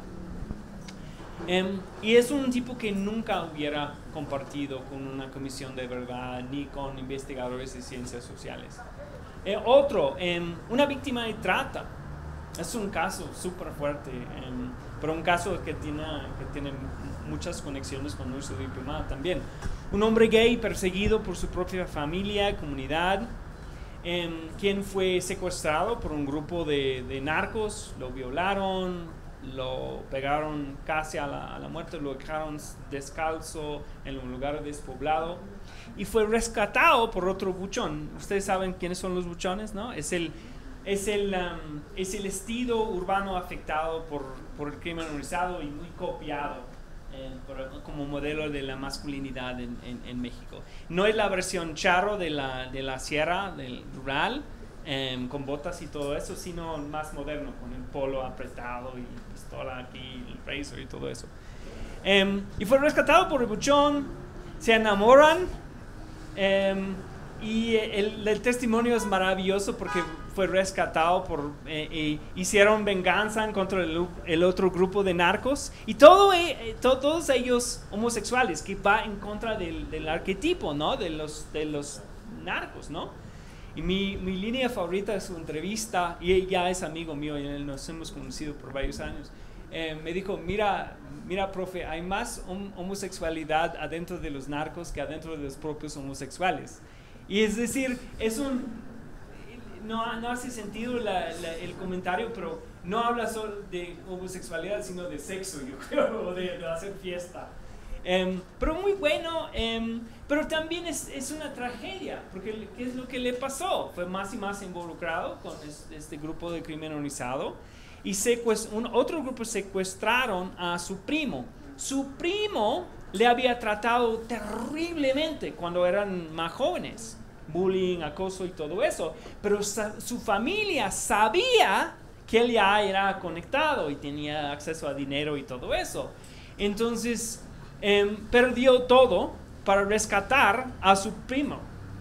Um, y es un tipo que nunca hubiera compartido con una comisión de verdad ni con investigadores de ciencias sociales. Eh, otro, um, una víctima de trata. Es un caso súper fuerte, um, pero un caso que tiene, que tiene muchas conexiones con nuestro diplomado también. Un hombre gay perseguido por su propia familia, comunidad, um, quien fue secuestrado por un grupo de, de narcos, lo violaron, lo pegaron casi a la, a la muerte, lo dejaron descalzo en un lugar despoblado y fue rescatado por otro buchón. Ustedes saben quiénes son los buchones, ¿no? Es el, es el, um, es el estilo urbano afectado por, por el crimen organizado y muy copiado eh, por, como modelo de la masculinidad en, en, en México. No es la versión charro de la, de la sierra, del rural, Um, con botas y todo eso, sino más moderno, con el polo apretado y pistola aquí, el razor y todo eso. Um, y fue rescatado por el buchón, se enamoran um, y el, el testimonio es maravilloso porque fue rescatado por, eh, eh, hicieron venganza contra el, el otro grupo de narcos y todo, eh, to, todos ellos homosexuales, que va en contra del, del arquetipo, ¿no? de, los, de los narcos, ¿no? Y mi, mi línea favorita de su entrevista, y él ya es amigo mío, y nos hemos conocido por varios años, eh, me dijo, mira, mira, profe, hay más hom homosexualidad adentro de los narcos que adentro de los propios homosexuales. Y es decir, es un, no, no hace sentido la, la, el comentario, pero no habla solo de homosexualidad, sino de sexo, yo creo, o de, de hacer fiesta. Um, pero muy bueno, um, pero también es, es una tragedia, porque ¿qué es lo que le pasó? Fue más y más involucrado con este, este grupo de crimen organizado y un, otro grupo secuestraron a su primo. Su primo le había tratado terriblemente cuando eran más jóvenes, bullying, acoso y todo eso, pero sa su familia sabía que él ya era conectado y tenía acceso a dinero y todo eso. Entonces Eh, perdió todo para rescatar a su primo,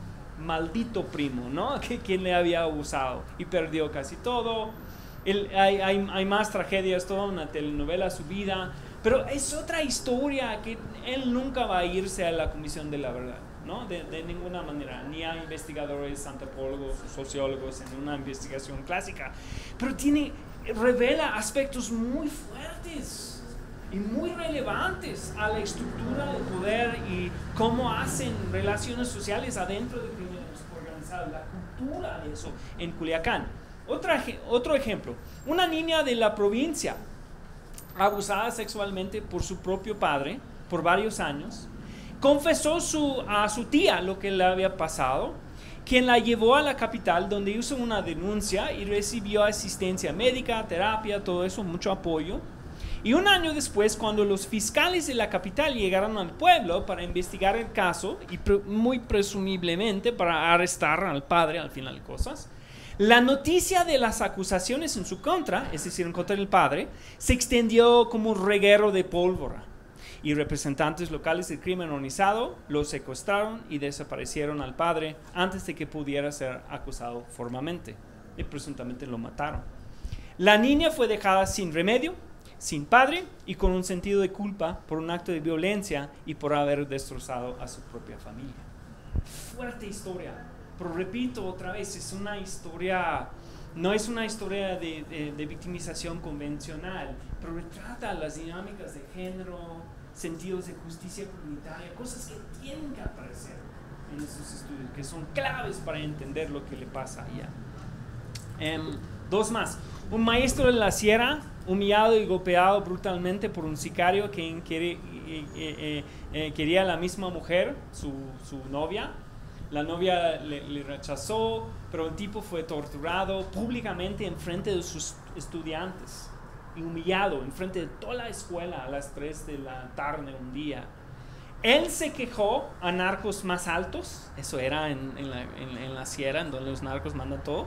maldito primo, ¿no? Que quien le había abusado y perdió casi todo. Él, hay, hay, hay más tragedias, toda una telenovela, su vida, pero es otra historia que él nunca va a irse a la Comisión de la Verdad, ¿no? De, de ninguna manera, ni a investigadores, antropólogos, sociólogos en una investigación clásica, pero tiene, revela aspectos muy fuertes y muy relevantes a la estructura del poder y cómo hacen relaciones sociales adentro del crimen organizado, la cultura de eso en Culiacán. Otra, otro ejemplo, una niña de la provincia abusada sexualmente por su propio padre por varios años, confesó su, a su tía lo que le había pasado, quien la llevó a la capital donde hizo una denuncia y recibió asistencia médica, terapia, todo eso, mucho apoyo. Y un año después, cuando los fiscales de la capital llegaron al pueblo para investigar el caso, y pre muy presumiblemente para arrestar al padre al final de cosas, la noticia de las acusaciones en su contra, es decir, en contra del padre, se extendió como un reguero de pólvora. Y representantes locales del crimen organizado lo secuestraron y desaparecieron al padre antes de que pudiera ser acusado formalmente. Y presuntamente lo mataron. La niña fue dejada sin remedio, sin padre y con un sentido de culpa por un acto de violencia y por haber destrozado a su propia familia. Fuerte historia, pero repito otra vez, es una historia, no es una historia de, de, de victimización convencional, pero retrata las dinámicas de género, sentidos de justicia comunitaria, cosas que tienen que aparecer en estos estudios, que son claves para entender lo que le pasa allá. Um, dos más. Un maestro de la sierra, humillado y golpeado brutalmente por un sicario que quiere, eh, eh, eh, quería a la misma mujer, su, su novia. La novia le, le rechazó, pero el tipo fue torturado públicamente en frente de sus estudiantes y humillado en frente de toda la escuela a las tres de la tarde un día. Él se quejó a narcos más altos, eso era en, en, la, en, en la sierra, en donde los narcos mandan todo.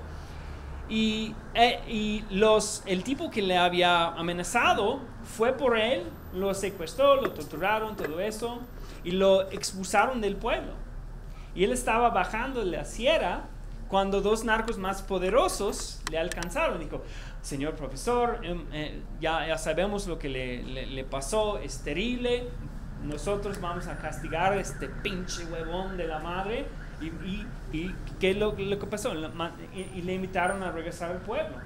Y, eh, y los, el tipo que le había amenazado fue por él, lo secuestró, lo torturaron, todo eso, y lo expulsaron del pueblo. Y él estaba bajando de la sierra cuando dos narcos más poderosos le alcanzaron. Dijo, señor profesor, eh, eh, ya, ya sabemos lo que le, le, le pasó, es terrible, nosotros vamos a castigar a este pinche huevón de la madre. Y, y, y ¿qué es lo, lo que pasó? Y, y le invitaron a regresar al pueblo.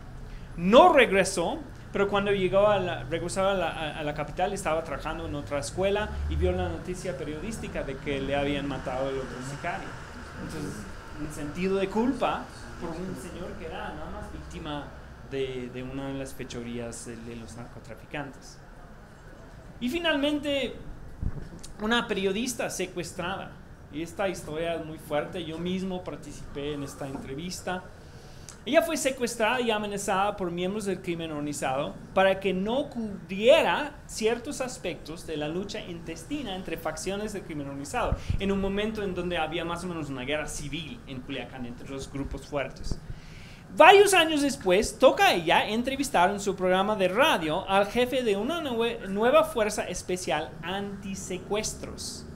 No regresó, pero cuando llegó a la, regresó a la, a, a la capital, estaba trabajando en otra escuela y vio la noticia periodística de que le habían matado al otro sicario. Entonces, un sentido de culpa por un señor que era nada más víctima de, de una de las fechorías de, de los narcotraficantes. Y finalmente, una periodista secuestrada. Y esta historia es muy fuerte. Yo mismo participé en esta entrevista. Ella fue secuestrada y amenazada por miembros del crimen organizado para que no cubriera ciertos aspectos de la lucha intestina entre facciones del crimen organizado, en un momento en donde había más o menos una guerra civil en Culiacán entre los grupos fuertes. Varios años después, toca a ella entrevistar en su programa de radio al jefe de una nue- nueva fuerza especial antisecuestros.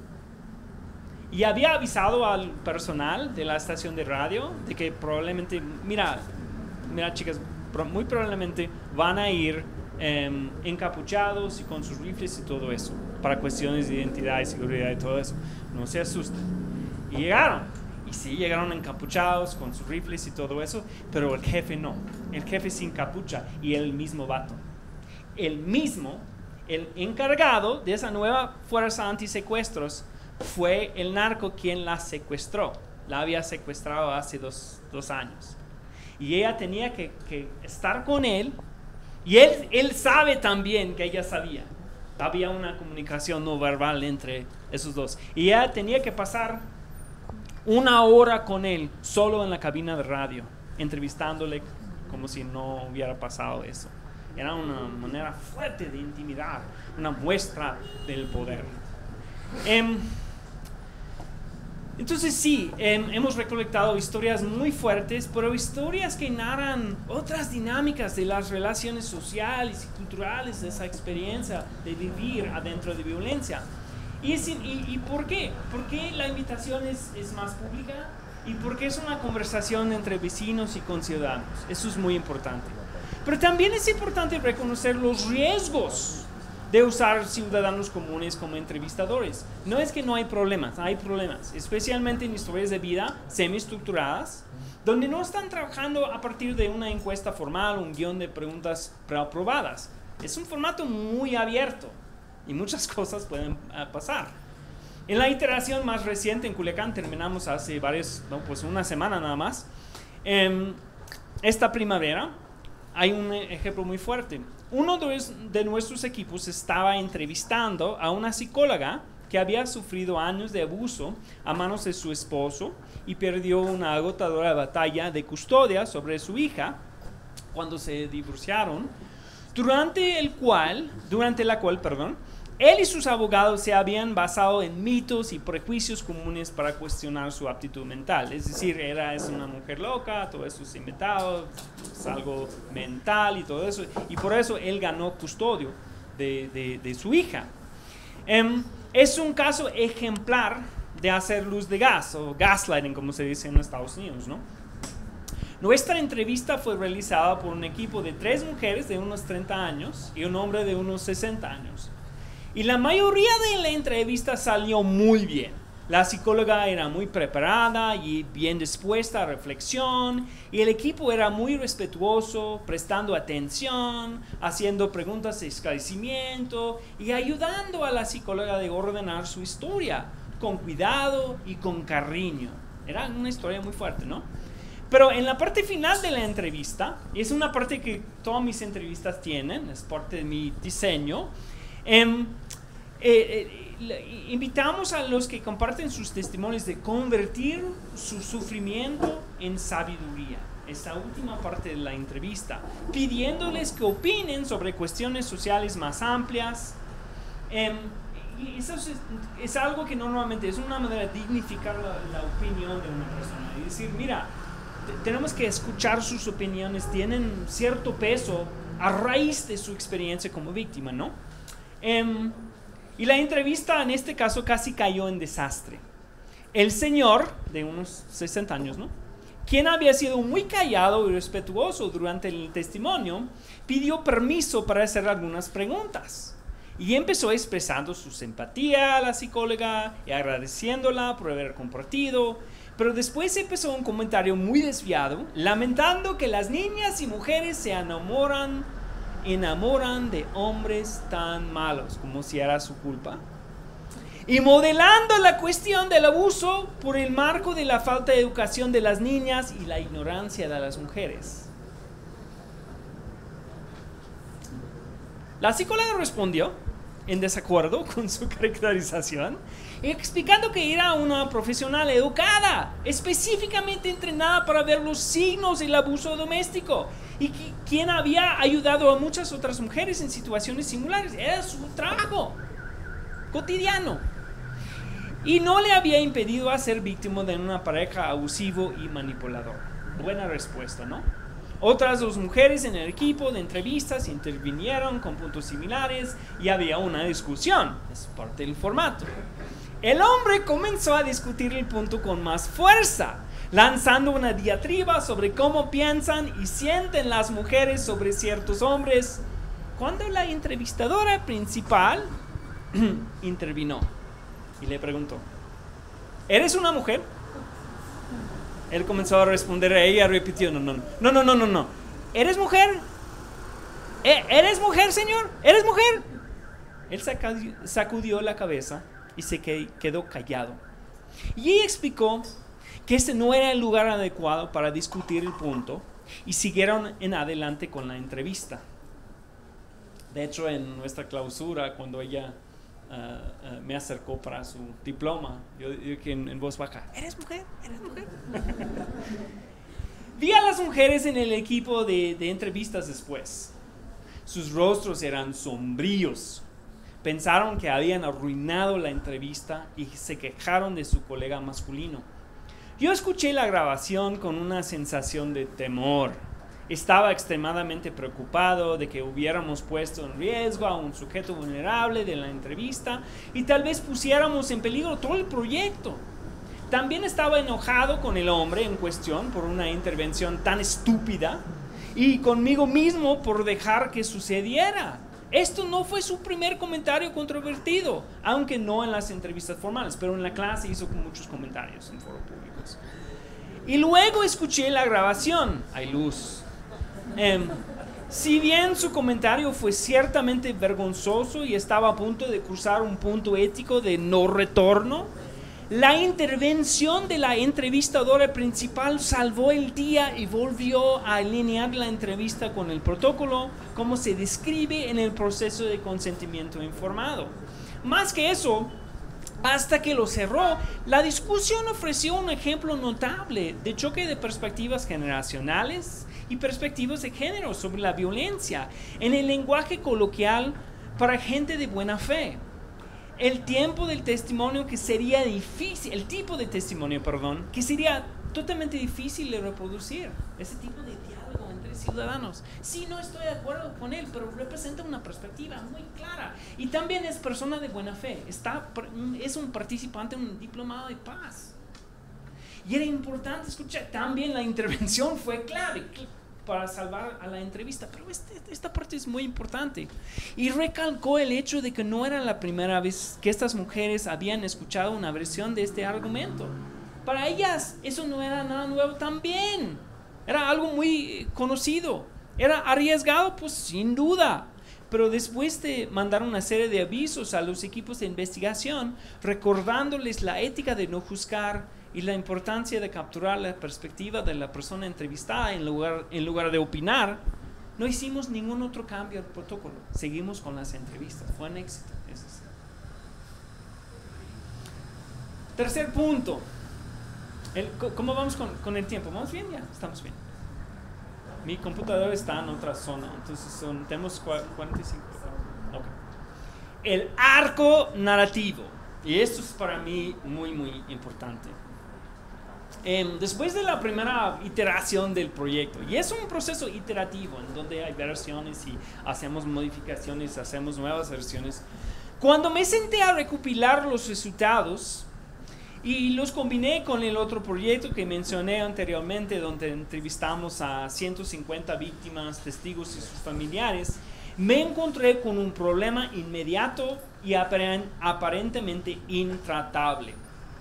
Y había avisado al personal de la estación de radio de que probablemente, mira, mira chicas, muy probablemente van a ir eh, encapuchados y con sus rifles y todo eso, para cuestiones de identidad y seguridad y todo eso. No se asusten. Y llegaron. Y sí, llegaron encapuchados con sus rifles y todo eso, pero el jefe no. El jefe sin capucha y el mismo vato. El mismo, el encargado de esa nueva fuerza antisecuestros, fue el narco quien la secuestró. La había secuestrado hace dos, dos años. Y ella tenía que, que estar con él. Y él, él sabe también que ella sabía. Había una comunicación no verbal entre esos dos. Y ella tenía que pasar una hora con él, solo en la cabina de radio, entrevistándole como si no hubiera pasado eso. Era una manera fuerte de intimidar, una muestra del poder. Eh, Entonces sí, eh, hemos recolectado historias muy fuertes, pero historias que narran otras dinámicas de las relaciones sociales y culturales de esa experiencia de vivir adentro de violencia. ¿Y, es, y, y por qué? ¿Por qué la invitación es, es más pública? ¿Y por qué es una conversación entre vecinos y conciudadanos? Eso es muy importante. Pero también es importante reconocer los riesgos de usar ciudadanos comunes como entrevistadores. No es que no hay problemas, hay problemas, especialmente en historias de vida semiestructuradas, donde no están trabajando a partir de una encuesta formal, un guión de preguntas preaprobadas. Es un formato muy abierto y muchas cosas pueden uh, pasar. En la iteración más reciente en Culiacán, terminamos hace varios, no, pues una semana nada más, eh, esta primavera, hay un ejemplo muy fuerte. Uno de nuestros equipos estaba entrevistando a una psicóloga que había sufrido años de abuso a manos de su esposo y perdió una agotadora batalla de custodia sobre su hija cuando se divorciaron, durante el cual, durante la cual, perdón, él y sus abogados se habían basado en mitos y prejuicios comunes para cuestionar su aptitud mental. Es decir, era es una mujer loca, todo eso es inventado, es algo mental y todo eso. Y por eso él ganó custodio de, de, de su hija. Um, es un caso ejemplar de hacer luz de gas, o gaslighting, como se dice en Estados Unidos, ¿no? Nuestra entrevista fue realizada por un equipo de tres mujeres de unos treinta años y un hombre de unos sesenta años. Y la mayoría de la entrevista salió muy bien. La psicóloga era muy preparada y bien dispuesta a reflexión, y el equipo era muy respetuoso, prestando atención, haciendo preguntas de esclarecimiento y ayudando a la psicóloga de ordenar su historia con cuidado y con cariño. Era una historia muy fuerte, ¿no? Pero en la parte final de la entrevista, y es una parte que todas mis entrevistas tienen, es parte de mi diseño, eh, eh, invitamos a los que comparten sus testimonios de convertir su sufrimiento en sabiduría. Esta última parte de la entrevista, pidiéndoles que opinen sobre cuestiones sociales más amplias. Eh, y eso es, es algo que normalmente es una manera de dignificar la, la opinión de una persona y decir, mira, tenemos que escuchar sus opiniones, tienen cierto peso a raíz de su experiencia como víctima, ¿no? Eh, Y la entrevista en este caso casi cayó en desastre. El señor, de unos sesenta años, ¿no?, quien había sido muy callado y respetuoso durante el testimonio, pidió permiso para hacer algunas preguntas. Y empezó expresando su simpatía a la psicóloga y agradeciéndola por haber compartido. Pero después empezó un comentario muy desviado, lamentando que las niñas y mujeres se enamoran enamoran de hombres tan malos, como si era su culpa, y modelando la cuestión del abuso por el marco de la falta de educación de las niñas y la ignorancia de las mujeres. La psicóloga respondió en desacuerdo con su caracterización, explicando que era una profesional educada, específicamente entrenada para ver los signos del abuso doméstico, y que, quien había ayudado a muchas otras mujeres en situaciones similares. Era su trabajo cotidiano y no le había impedido ser víctima de una pareja abusivo y manipulador. Buena respuesta, ¿no? Otras dos mujeres en el equipo de entrevistas intervinieron con puntos similares y había una discusión. Es parte del formato. El hombre comenzó a discutir el punto con más fuerza, lanzando una diatriba sobre cómo piensan y sienten las mujeres sobre ciertos hombres, cuando la entrevistadora principal intervino y le preguntó, ¿eres una mujer? Él comenzó a responder a ella, repitió, no, no, no, no, no, no, no, ¿eres mujer? ¿Eres mujer, señor? ¿Eres mujer? Él sacudió, sacudió la cabeza y se quedó callado. Y ella explicó que este no era el lugar adecuado para discutir el punto y siguieron en adelante con la entrevista. De hecho, en nuestra clausura, cuando ella uh, uh, me acercó para su diploma, yo dije en, en voz baja, ¿eres mujer? ¿Eres mujer? Vi a las mujeres en el equipo de, de entrevistas después. Sus rostros eran sombríos. Pensaron que habían arruinado la entrevista y se quejaron de su colega masculino. Yo escuché la grabación con una sensación de temor. Estaba extremadamente preocupado de que hubiéramos puesto en riesgo a un sujeto vulnerable de la entrevista y tal vez pusiéramos en peligro todo el proyecto. También estaba enojado con el hombre en cuestión por una intervención tan estúpida y conmigo mismo por dejar que sucediera. Esto no fue su primer comentario controvertido, aunque no en las entrevistas formales, pero en la clase hizo muchos comentarios en foros públicos. Y luego escuché la grabación. Hay luz. Eh, si bien su comentario fue ciertamente vergonzoso y estaba a punto de cruzar un punto ético de no retorno, la intervención de la entrevistadora principal salvó el día y volvió a alinear la entrevista con el protocolo como se describe en el proceso de consentimiento informado. Más que eso, hasta que lo cerró, la discusión ofreció un ejemplo notable de choque de perspectivas generacionales y perspectivas de género sobre la violencia en el lenguaje coloquial para gente de buena fe. El tiempo del testimonio que sería difícil, el tipo de testimonio, perdón, que sería totalmente difícil de reproducir. Ese tipo de diálogo entre ciudadanos. Sí, no estoy de acuerdo con él, pero representa una perspectiva muy clara. Y también es persona de buena fe. Está, es un participante en un diplomado de paz. Y era importante escuchar. También la intervención fue clave para salvar a la entrevista, pero este, esta parte es muy importante. Y recalcó el hecho de que no era la primera vez que estas mujeres habían escuchado una versión de este argumento. Para ellas eso no era nada nuevo también, era algo muy conocido. Era arriesgado, pues sin duda, pero después de mandar una serie de avisos a los equipos de investigación, recordándoles la ética de no juzgar y la importancia de capturar la perspectiva de la persona entrevistada en lugar, en lugar de opinar, no hicimos ningún otro cambio al protocolo. Seguimos con las entrevistas. Fue un éxito. Eso sí. Tercer punto. El, ¿Cómo vamos con, con el tiempo? ¿Vamos bien? Ya, estamos bien. Mi computador está en otra zona, entonces son, tenemos cuarenta y cinco. Okay. El arco narrativo. Y esto es para mí muy, muy importante. Eh, después de la primera iteración del proyecto, y es un proceso iterativo en donde hay versiones y hacemos modificaciones, hacemos nuevas versiones, cuando me senté a recopilar los resultados y los combiné con el otro proyecto que mencioné anteriormente, donde entrevistamos a ciento cincuenta víctimas, testigos y sus familiares, me encontré con un problema inmediato y aparentemente intratable.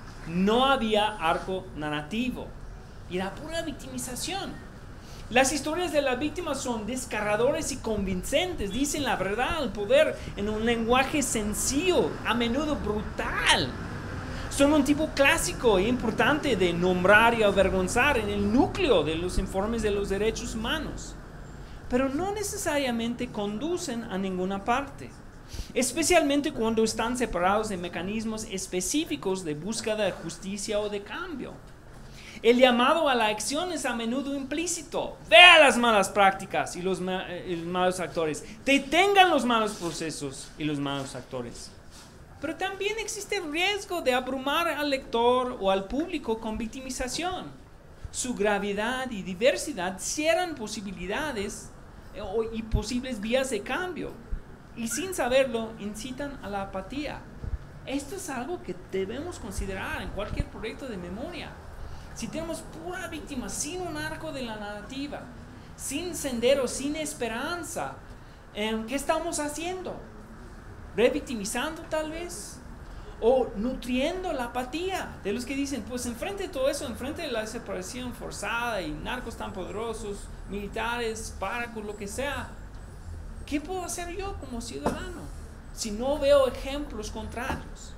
No había arco narrativo, era pura victimización. Las historias de las víctimas son desgarradoras y convincentes, dicen la verdad al poder en un lenguaje sencillo, a menudo brutal. Son un tipo clásico e importante de nombrar y avergonzar en el núcleo de los informes de los derechos humanos, pero no necesariamente conducen a ninguna parte, especialmente cuando están separados de mecanismos específicos de búsqueda de justicia o de cambio. El llamado a la acción es a menudo implícito. Vea las malas prácticas y los, ma y los malos actores. Detengan los malos procesos y los malos actores. Pero también existe el riesgo de abrumar al lector o al público con victimización. Su gravedad y diversidad cierran posibilidades y posibles vías de cambio, y sin saberlo incitan a la apatía. Esto es algo que debemos considerar en cualquier proyecto de memoria. Si tenemos pura víctima, sin un arco de la narrativa, sin sendero, sin esperanza, ¿qué estamos haciendo? ¿Revictimizando tal vez? ¿O nutriendo la apatía de los que dicen, pues enfrente de todo eso, enfrente de la desaparición forzada y narcos tan poderosos, militares, párrafos, lo que sea, ¿qué puedo hacer yo como ciudadano si no veo ejemplos contrarios?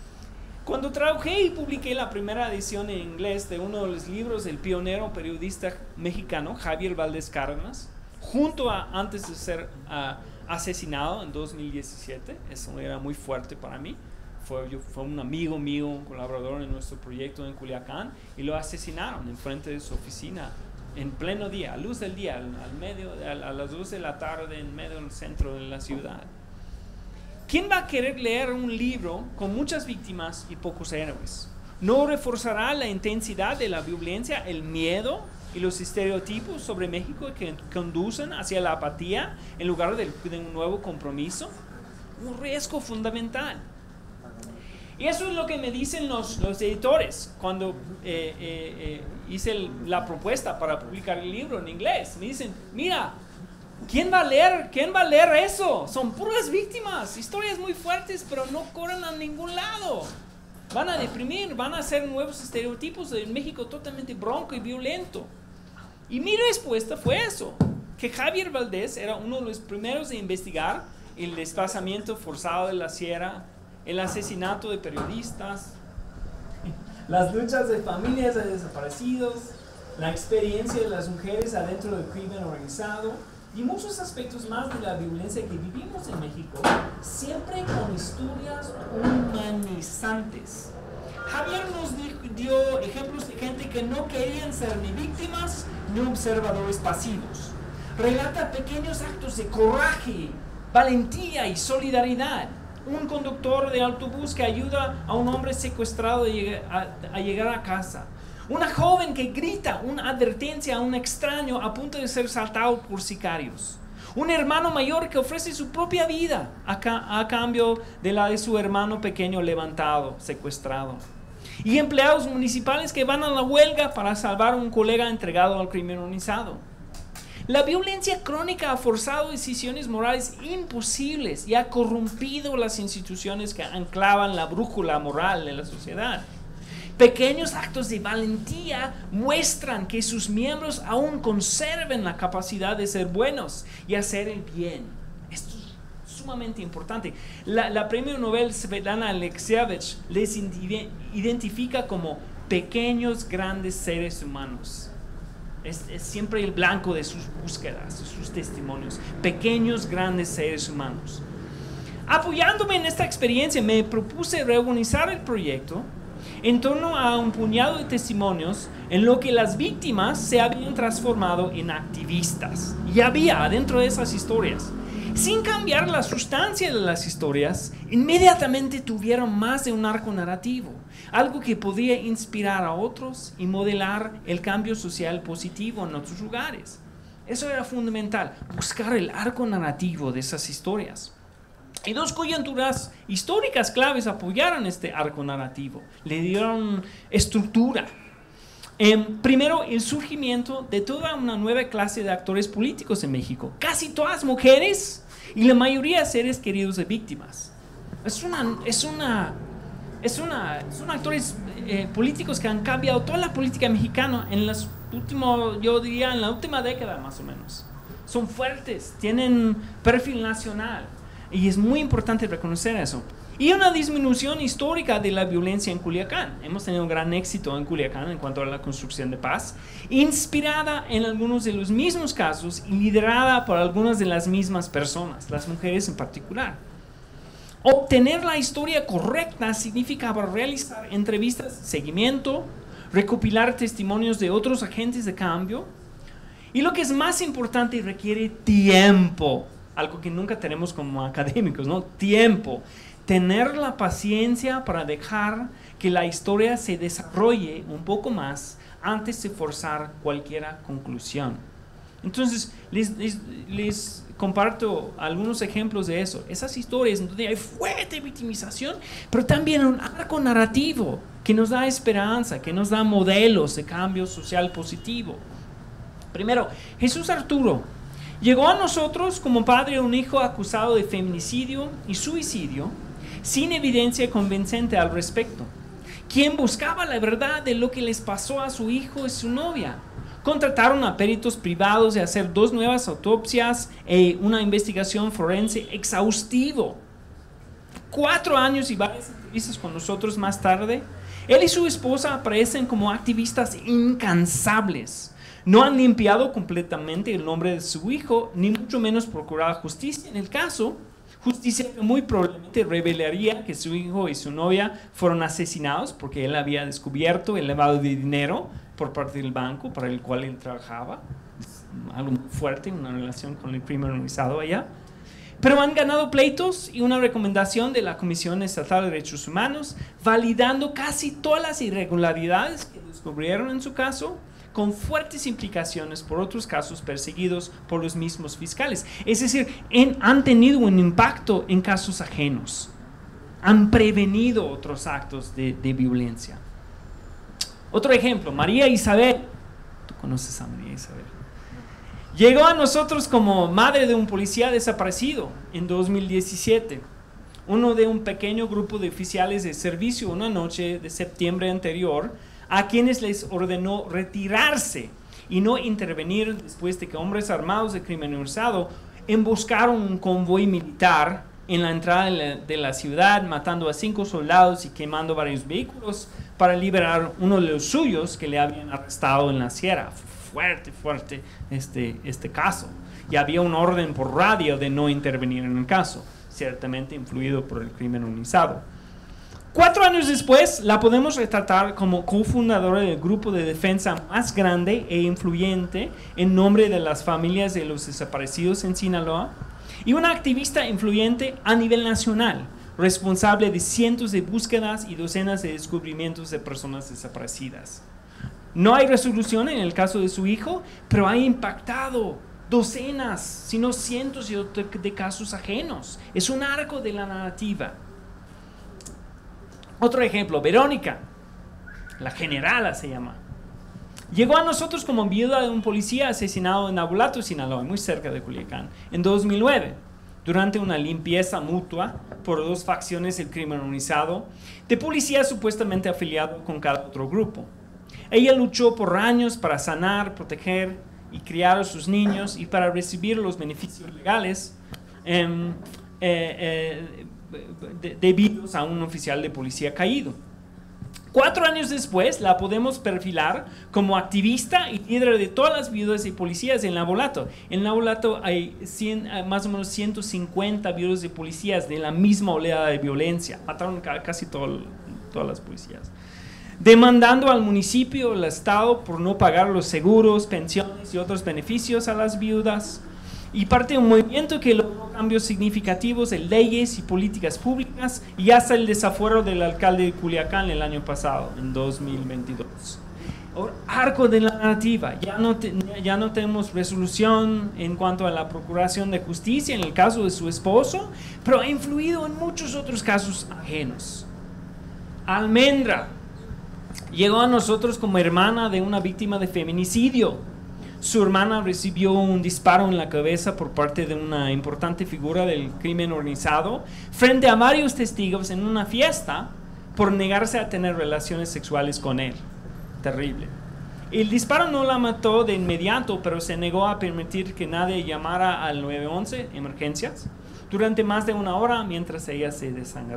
Cuando trabajé y publiqué la primera edición en inglés de uno de los libros del pionero periodista mexicano Javier Valdés Cárdenas, junto a antes de ser uh, asesinado en dos mil diecisiete, eso era muy fuerte para mí. Fue, yo, fue un amigo mío, un colaborador en nuestro proyecto en Culiacán, y lo asesinaron en frente de su oficina en pleno día, a luz del día, al, al medio, a, a las dos de la tarde, en medio del centro de la ciudad. ¿Quién va a querer leer un libro con muchas víctimas y pocos héroes? ¿No reforzará la intensidad de la violencia, el miedo y los estereotipos sobre México que conducen hacia la apatía en lugar de, de un nuevo compromiso? Un riesgo fundamental. Y eso es lo que me dicen los, los editores cuando eh, eh, eh, hice el, la propuesta para publicar el libro en inglés. Me dicen, mira, ¿quién va a leer? ¿Quién va a leer eso? Son puras víctimas, historias muy fuertes, pero no corren a ningún lado. Van a deprimir, van a hacer nuevos estereotipos de México totalmente bronco y violento. Y mi respuesta fue eso, que Javier Valdés era uno de los primeros de investigar el desplazamiento forzado de la sierra, el asesinato de periodistas, las luchas de familias de desaparecidos, la experiencia de las mujeres adentro del crimen organizado y muchos aspectos más de la violencia que vivimos en México, siempre con historias humanizantes. Javier nos dio ejemplos de gente que no querían ser ni víctimas ni observadores pasivos. Relata pequeños actos de coraje, valentía y solidaridad. Un conductor de autobús que ayuda a un hombre secuestrado a llegar a, a llegar a casa. Una joven que grita una advertencia a un extraño a punto de ser saltado por sicarios. Un hermano mayor que ofrece su propia vida a, ca a cambio de la de su hermano pequeño levantado, secuestrado. y empleados municipales que van a la huelga para salvar a un colega entregado al crimen organizado. La violencia crónica ha forzado decisiones morales imposibles y ha corrompido las instituciones que anclaban la brújula moral de la sociedad. Pequeños actos de valentía muestran que sus miembros aún conserven la capacidad de ser buenos y hacer el bien. Esto es sumamente importante. La, la premio Nobel Svetlana Alexievich les identifica como pequeños grandes seres humanos. Es, es siempre el blanco de sus búsquedas, de sus testimonios. Pequeños, grandes seres humanos. Apoyándome en esta experiencia, me propuse reorganizar el proyecto en torno a un puñado de testimonios en lo que las víctimas se habían transformado en activistas. Y había dentro de esas historias. Sin cambiar la sustancia de las historias, inmediatamente tuvieron más de un arco narrativo, algo que podía inspirar a otros y modelar el cambio social positivo en otros lugares. Eso era fundamental, buscar el arco narrativo de esas historias. Y dos coyunturas históricas claves apoyaron este arco narrativo, le dieron estructura. Eh, primero, el surgimiento de toda una nueva clase de actores políticos en México, casi todas mujeres y la mayoría seres queridos de víctimas. Es una, es una, es una, son actores eh, políticos que han cambiado toda la política mexicana en los últimos, yo diría, en la última década más o menos. Son fuertes, tienen perfil nacional y es muy importante reconocer eso. Y una disminución histórica de la violencia en Culiacán. Hemos tenido un gran éxito en Culiacán en cuanto a la construcción de paz, inspirada en algunos de los mismos casos y liderada por algunas de las mismas personas, las mujeres en particular. Obtener la historia correcta significaba realizar entrevistas, seguimiento, recopilar testimonios de otros agentes de cambio y lo que es más importante, requiere tiempo, algo que nunca tenemos como académicos, ¿no? Tiempo. Tener la paciencia para dejar que la historia se desarrolle un poco más antes de forzar cualquier conclusión. Entonces, les, les, les comparto algunos ejemplos de eso. Esas historias donde hay fuerte victimización, pero también un arco narrativo que nos da esperanza, que nos da modelos de cambio social positivo. Primero, Jesús Arturo llegó a nosotros como padre de un hijo acusado de feminicidio y suicidio, sin evidencia convincente al respecto, quien buscaba la verdad de lo que les pasó a su hijo y su novia. Contrataron a peritos privados de hacer dos nuevas autopsias e una investigación forense exhaustivo. Cuatro años y varias entrevistas con nosotros más tarde, él y su esposa aparecen como activistas incansables. No han limpiado completamente el nombre de su hijo, ni mucho menos procurado justicia en el caso. Justicia que muy probablemente revelaría que su hijo y su novia fueron asesinados porque él había descubierto el lavado de dinero por parte del banco para el cual él trabajaba. Es algo muy fuerte, una relación con el crimen organizado allá. Pero han ganado pleitos y una recomendación de la Comisión Estatal de Derechos Humanos, validando casi todas las irregularidades que descubrieron en su caso, con fuertes implicaciones por otros casos perseguidos por los mismos fiscales. Es decir, en, han tenido un impacto en casos ajenos. Han prevenido otros actos de, de violencia. Otro ejemplo, María Isabel. Tú conoces a María Isabel. Llegó a nosotros como madre de un policía desaparecido en dos mil diecisiete. Uno de un pequeño grupo de oficiales de servicio una noche de septiembre anterior, a quienes les ordenó retirarse y no intervenir después de que hombres armados de crimen organizado emboscaron un convoy militar en la entrada de la, de la ciudad, matando a cinco soldados y quemando varios vehículos para liberar uno de los suyos que le habían arrestado en la sierra. Fuerte, fuerte este, este caso. Y había un orden por radio de no intervenir en el caso, ciertamente influido por el crimen organizado. Cuatro años después, la podemos retratar como cofundadora del grupo de defensa más grande e influyente en nombre de las familias de los desaparecidos en Sinaloa y una activista influyente a nivel nacional, responsable de cientos de búsquedas y docenas de descubrimientos de personas desaparecidas. No hay resolución en el caso de su hijo, pero ha impactado docenas, sino cientos de casos ajenos. Es un arco de la narrativa. Otro ejemplo, Verónica. la generala se llama. Llegó a nosotros como viuda de un policía asesinado en Navolato, Sinaloa, muy cerca de Culiacán, en dos mil nueve, durante una limpieza mutua por dos facciones del crimen organizado, de policías supuestamente afiliados con cada otro grupo. Ella luchó por años para sanar, proteger y criar a sus niños y para recibir los beneficios legales eh, eh, eh, de, debidos a un oficial de policía caído. Cuatro años después la podemos perfilar como activista y líder de todas las viudas y policías en Navolato. En Navolato hay cien, más o menos ciento cincuenta viudas de policías de la misma oleada de violencia. Mataron casi todo, todas las policías. Demandando al municipio, al Estado, por no pagar los seguros, pensiones y otros beneficios a las viudas. Y parte de un movimiento que logró cambios significativos en leyes y políticas públicas y hasta el desafuero del alcalde de Culiacán el año pasado, en dos mil veintidós. Ahora, arco de la narrativa, ya no, te, ya no tenemos resolución en cuanto a la procuración de justicia en el caso de su esposo, pero ha influido en muchos otros casos ajenos. Almendra llegó a nosotros como hermana de una víctima de feminicidio. Su hermana recibió un disparo en la cabeza por parte de una importante figura del crimen organizado frente a varios testigos en una fiesta por negarse a tener relaciones sexuales con él. Terrible. El disparo no la mató de inmediato, pero se negó a permitir que nadie llamara al nueve once, emergencias, durante más de una hora mientras ella se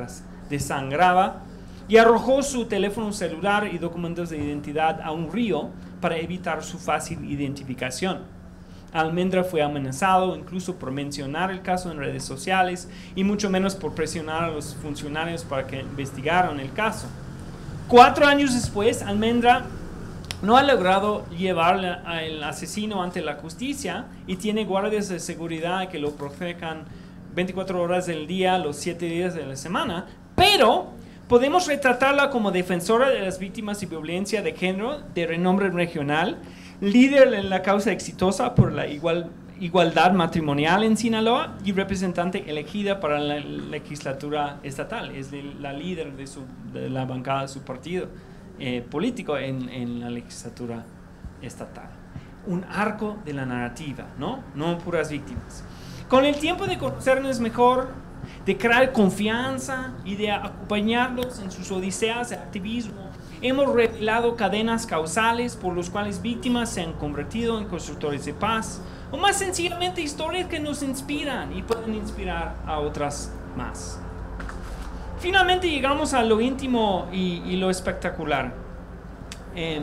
desangraba y arrojó su teléfono celular y documentos de identidad a un río para evitar su fácil identificación. Almendra fue amenazado incluso por mencionar el caso en redes sociales y mucho menos por presionar a los funcionarios para que investigaran el caso. Cuatro años después, Almendra no ha logrado llevar al asesino ante la justicia y tiene guardias de seguridad que lo protejan veinticuatro horas del día, los siete días de la semana, pero podemos retratarla como defensora de las víctimas de violencia de género de renombre regional, líder en la causa exitosa por la igual, igualdad matrimonial en Sinaloa y representante elegida para la legislatura estatal. Es la líder de, su, de la bancada de su partido eh, político en, en la legislatura estatal. Un arco de la narrativa, ¿no? No puras víctimas. Con el tiempo de conocernos mejor, de crear confianza y de acompañarlos en sus odiseas de activismo, hemos revelado cadenas causales por las cuales víctimas se han convertido en constructores de paz, o más sencillamente historias que nos inspiran y pueden inspirar a otras más. Finalmente llegamos a lo íntimo y, y lo espectacular. Eh,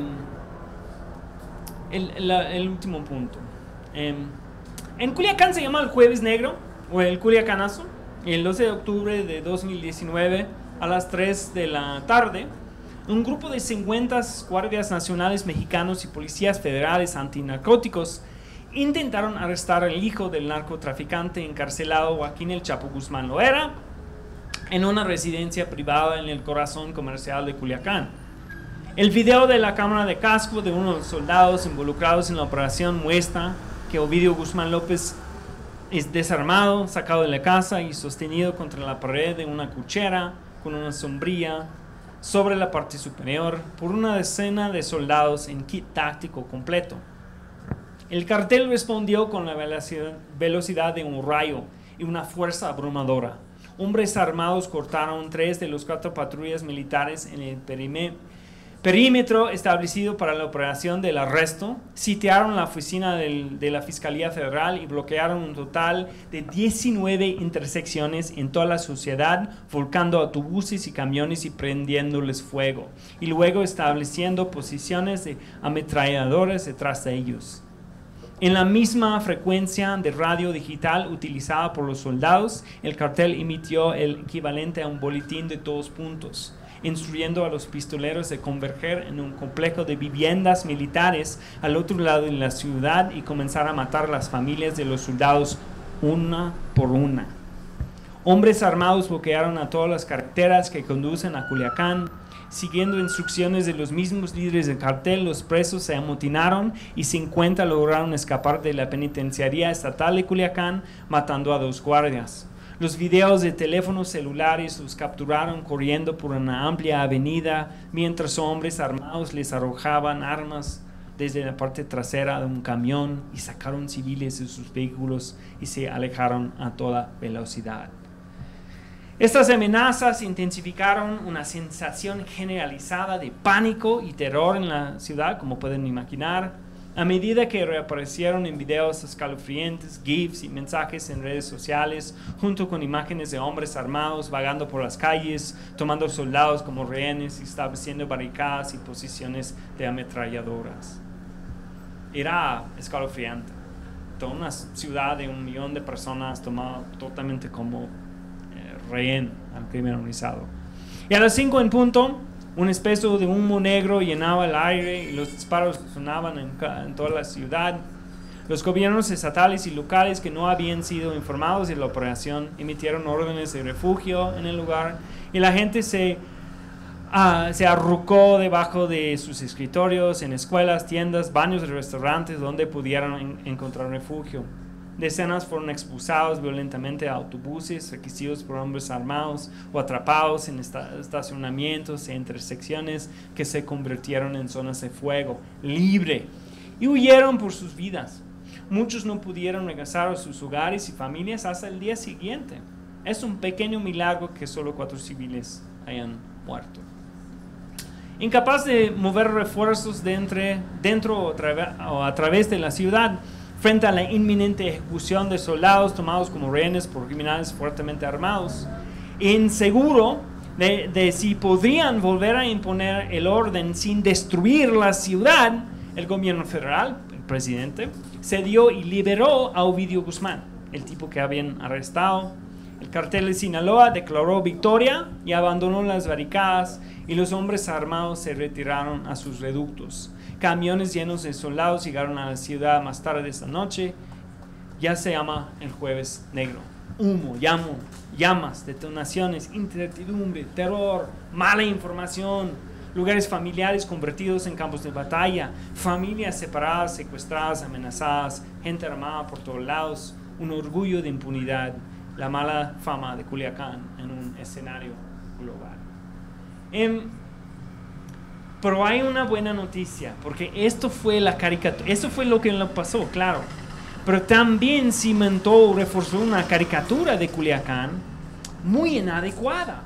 el, la, el último punto. Eh, en Culiacán se llama el Jueves Negro, o el Culiacanazo. El doce de octubre de dos mil diecinueve, a las tres de la tarde, un grupo de cincuenta guardias nacionales mexicanos y policías federales antinarcóticos intentaron arrestar al hijo del narcotraficante encarcelado Joaquín El Chapo Guzmán Loera en una residencia privada en el corazón comercial de Culiacán. El video de la cámara de casco de uno de los soldados involucrados en la operación muestra que Ovidio Guzmán López es desarmado, sacado de la casa y sostenido contra la pared de una cochera con una sombrilla sobre la parte superior por una decena de soldados en kit táctico completo. El cartel respondió con la velocidad de un rayo y una fuerza abrumadora. Hombres armados cortaron tres de los cuatro patrullas militares en el perímetro perímetro establecido para la operación del arresto, sitiaron la oficina del, de la Fiscalía Federal y bloquearon un total de diecinueve intersecciones en toda la ciudad, volcando autobuses y camiones y prendiéndoles fuego, y luego estableciendo posiciones de ametralladoras detrás de ellos. En la misma frecuencia de radio digital utilizada por los soldados, el cartel emitió el equivalente a un boletín de todos puntos, instruyendo a los pistoleros de converger en un complejo de viviendas militares al otro lado de la ciudad y comenzar a matar a las familias de los soldados una por una. Hombres armados bloquearon a todas las carreteras que conducen a Culiacán. Siguiendo instrucciones de los mismos líderes del cartel, los presos se amotinaron y cincuenta lograron escapar de la penitenciaría estatal de Culiacán, matando a dos guardias. Los videos de teléfonos celulares los capturaron corriendo por una amplia avenida mientras hombres armados les arrojaban armas desde la parte trasera de un camión y sacaron civiles de sus vehículos y se alejaron a toda velocidad. Estas amenazas intensificaron una sensación generalizada de pánico y terror en la ciudad, como pueden imaginar, a medida que reaparecieron en videos escalofriantes, GIFs y mensajes en redes sociales, junto con imágenes de hombres armados vagando por las calles, tomando soldados como rehenes y estableciendo barricadas y posiciones de ametralladoras. Era escalofriante. Toda una ciudad de un millón de personas tomada totalmente como eh, rehén al crimen organizado. Y a las cinco en punto, un espeso de humo negro llenaba el aire y los disparos sonaban en, en toda la ciudad. Los gobiernos estatales y locales que no habían sido informados de la operación emitieron órdenes de refugio en el lugar y la gente se, uh, se arrucó debajo de sus escritorios, en escuelas, tiendas, baños de restaurantes donde pudieran en, encontrar refugio. Decenas fueron expulsados violentamente a autobuses requisidos por hombres armados o atrapados en esta, estacionamientos e intersecciones que se convirtieron en zonas de fuego libre y huyeron por sus vidas. Muchos no pudieron regresar a sus hogares y familias hasta el día siguiente. Es un pequeño milagro que solo cuatro civiles hayan muerto. Incapaz de mover refuerzos de entre, dentro o, o a través de la ciudad, frente a la inminente ejecución de soldados tomados como rehenes por criminales fuertemente armados, inseguro de, de si podrían volver a imponer el orden sin destruir la ciudad, el gobierno federal, el presidente, cedió y liberó a Ovidio Guzmán, el tipo que habían arrestado. El cartel de Sinaloa declaró victoria y abandonó las barricadas y los hombres armados se retiraron a sus reductos. Camiones llenos de soldados llegaron a la ciudad más tarde esta noche. Ya se llama el Jueves Negro. Humo, llamo, llamas, detonaciones, incertidumbre, terror, mala información, lugares familiares convertidos en campos de batalla, familias separadas, secuestradas, amenazadas, gente armada por todos lados, un orgullo de impunidad, la mala fama de Culiacán en un escenario global. En Pero hay una buena noticia, porque esto fue la caricatura, esto fue lo que le pasó, claro. Pero también cimentó o reforzó una caricatura de Culiacán muy inadecuada.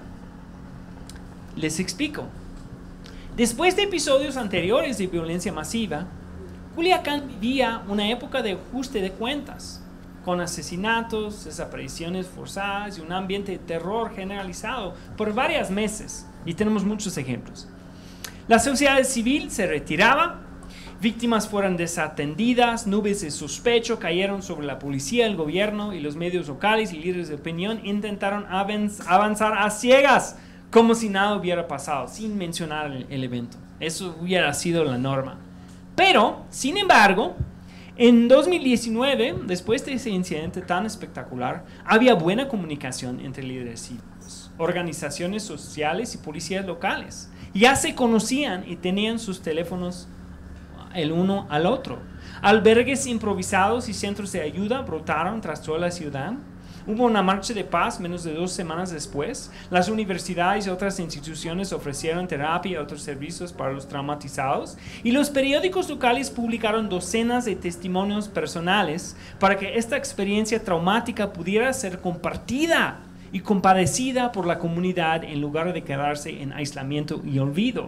Les explico. Después de episodios anteriores de violencia masiva, Culiacán vivía una época de ajuste de cuentas, con asesinatos, desapariciones forzadas y un ambiente de terror generalizado por varios meses. Y tenemos muchos ejemplos. La sociedad civil se retiraba, víctimas fueron desatendidas, nubes de sospecho cayeron sobre la policía, el gobierno y los medios locales y líderes de opinión intentaron avanzar a ciegas, como si nada hubiera pasado, sin mencionar el, el evento. Eso hubiera sido la norma. Pero, sin embargo, en dos mil diecinueve, después de ese incidente tan espectacular, había buena comunicación entre líderes cívicos, organizaciones sociales y policías locales. Ya se conocían y tenían sus teléfonos el uno al otro. Albergues improvisados y centros de ayuda brotaron tras toda la ciudad. Hubo una marcha de paz menos de dos semanas después. Las universidades y otras instituciones ofrecieron terapia y otros servicios para los traumatizados. Y los periódicos locales publicaron docenas de testimonios personales para que esta experiencia traumática pudiera ser compartida y compadecida por la comunidad en lugar de quedarse en aislamiento y olvido.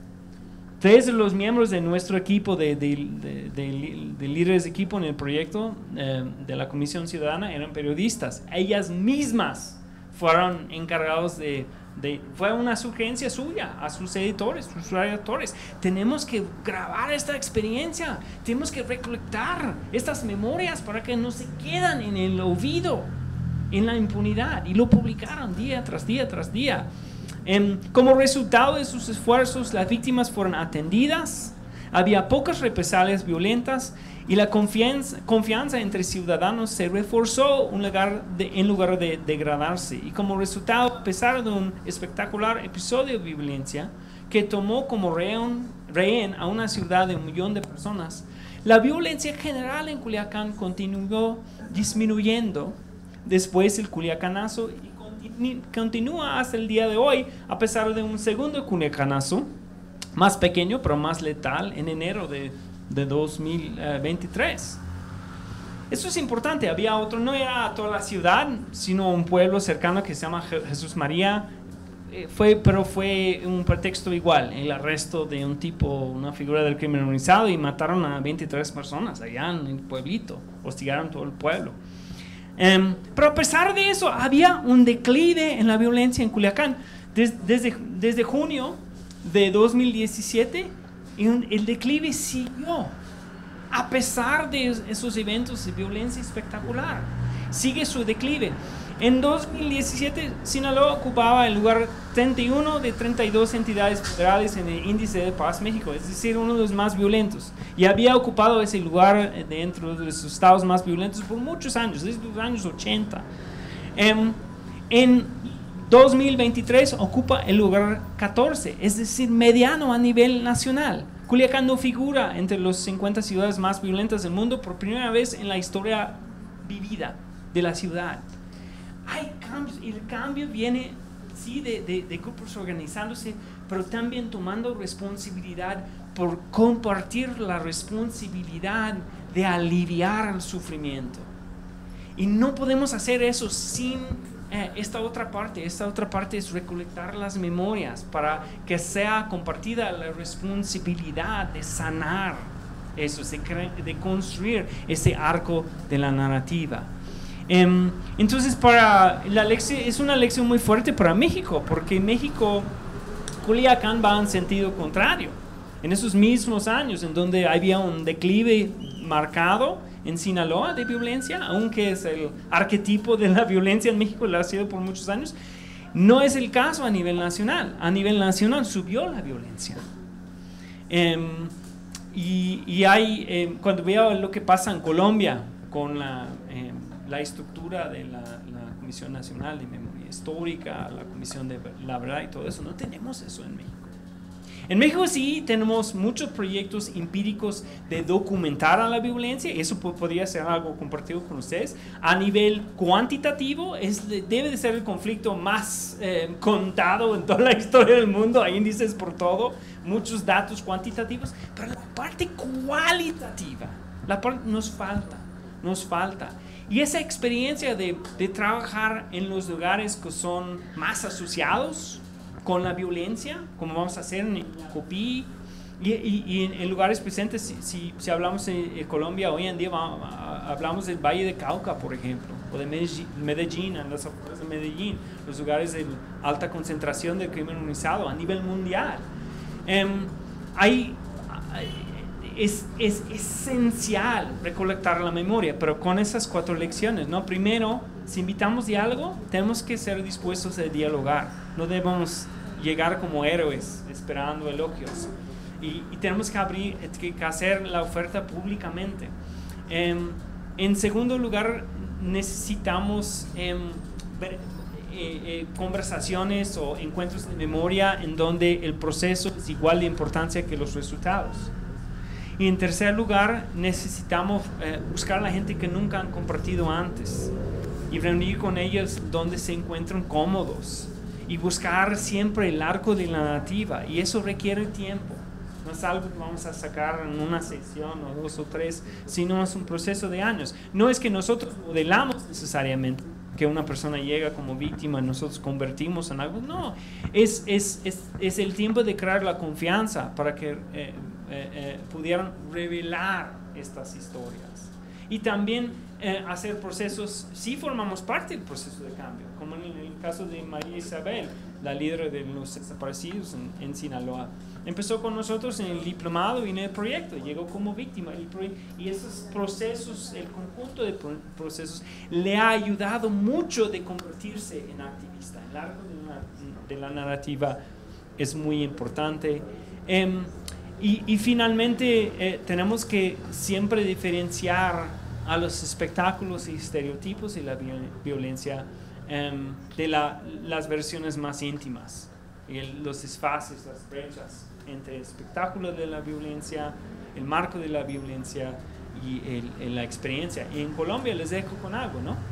Tres de los miembros de nuestro equipo de, de, de, de, de líderes de equipo en el proyecto eh, de la Comisión Ciudadana eran periodistas. Ellas mismas fueron encargados de, de... Fue una sugerencia suya a sus editores, sus redactores. Tenemos que grabar esta experiencia, tenemos que recolectar estas memorias para que no se quedan en el olvido, en la impunidad, y lo publicaron día tras día tras día. Eh, como resultado de sus esfuerzos, las víctimas fueron atendidas, había pocas represalias violentas y la confianza, confianza entre ciudadanos se reforzó un lugar de, en lugar de degradarse. Y como resultado, a pesar de un espectacular episodio de violencia que tomó como rehén, rehén a una ciudad de un millón de personas, la violencia general en Culiacán continuó disminuyendo después el Culiacanazo y continu- continúa hasta el día de hoy, a pesar de un segundo Culiacanazo, más pequeño pero más letal, en enero de, de dos mil veintitrés. Eso es importante. Había otro, no era toda la ciudad, sino un pueblo cercano que se llama Jesús María. Eh, fue, pero fue un pretexto igual, el arresto de un tipo, una figura del crimen organizado, y mataron a veintitrés personas allá en el pueblito, hostigaron todo el pueblo. Um, pero a pesar de eso, había un declive en la violencia en Culiacán. Des, desde, desde junio de dos mil diecisiete, el declive siguió. A pesar de esos eventos de violencia espectacular, sigue su declive. En dos mil diecisiete, Sinaloa ocupaba el lugar treinta y uno de treinta y dos entidades federales en el índice de paz México, es decir, uno de los más violentos. Y había ocupado ese lugar dentro de los estados más violentos por muchos años, desde los años ochenta. Um, en dos mil veintitrés ocupa el lugar catorce, es decir, mediano a nivel nacional. Culiacán no figura entre las cincuenta ciudades más violentas del mundo por primera vez en la historia vivida de la ciudad. Hay cambios, y el cambio viene, sí, de, de, de grupos organizándose, pero también tomando responsabilidad por compartir la responsabilidad de aliviar el sufrimiento. Y no podemos hacer eso sin eh, esta otra parte. Esta otra parte es recolectar las memorias para que sea compartida la responsabilidad de sanar eso, de, de construir ese arco de la narrativa. Um, entonces, para la lección, es una lección muy fuerte para México, porque México, Culiacán va en sentido contrario. En esos mismos años en donde había un declive marcado en Sinaloa de violencia, aunque es el arquetipo de la violencia en México, lo ha sido por muchos años, no es el caso a nivel nacional. A nivel nacional subió la violencia. Um, y, y hay, eh, cuando veo lo que pasa en Colombia con la... Eh, la estructura de la, la Comisión Nacional de Memoria Histórica, la Comisión de la Verdad y todo eso, no tenemos eso en México. En México sí tenemos muchos proyectos empíricos de documentar a la violencia, eso podría ser algo compartido con ustedes. A nivel cuantitativo, es, debe de ser el conflicto más eh, contado en toda la historia del mundo, hay índices por todo, muchos datos cuantitativos, pero la parte cualitativa, la parte nos falta, nos falta. Y esa experiencia de, de trabajar en los lugares que son más asociados con la violencia, como vamos a hacer en Copí, y, y, y en, en lugares presentes, si, si, si hablamos de Colombia, hoy en día vamos, hablamos del Valle de Cauca, por ejemplo, o de Medellín, Medellín en las afueras de Medellín, los lugares de alta concentración del crimen organizado a nivel mundial. Um, hay... hay Es, es esencial recolectar la memoria, pero con esas cuatro lecciones, ¿no? Primero, si invitamos diálogo, tenemos que ser dispuestos a dialogar. No debemos llegar como héroes esperando elogios. Y, y tenemos que, abrir, que hacer la oferta públicamente. Eh, en segundo lugar, necesitamos eh, ver, eh, eh, conversaciones o encuentros de memoria en donde el proceso es igual de importancia que los resultados. Y en tercer lugar, necesitamos eh, buscar a la gente que nunca han compartido antes y reunir con ellos donde se encuentran cómodos y buscar siempre el arco de la narrativa, y eso requiere tiempo. No es algo que vamos a sacar en una sesión o dos o tres, sino es un proceso de años. No es que nosotros modelamos necesariamente que una persona llega como víctima y nosotros convertimos en algo. No, es, es, es, es el tiempo de crear la confianza para que eh, eh, eh, pudieran revelar estas historias. Y también eh, hacer procesos, sí formamos parte del proceso de cambio, como en el caso de María Isabel, la líder de los desaparecidos en, en Sinaloa. Empezó con nosotros en el diplomado y en el proyecto, llegó como víctima, y esos procesos, el conjunto de procesos, le ha ayudado mucho de convertirse en activista. El arco de la, de la narrativa es muy importante. Eh, y, y finalmente eh, tenemos que siempre diferenciar a los espectáculos y estereotipos y la violencia eh, de la, las versiones más íntimas, y el, los desfases, las brechas entre el espectáculo de la violencia, el marco de la violencia y el, el, la experiencia. Y en Colombia les dejo con algo, ¿no?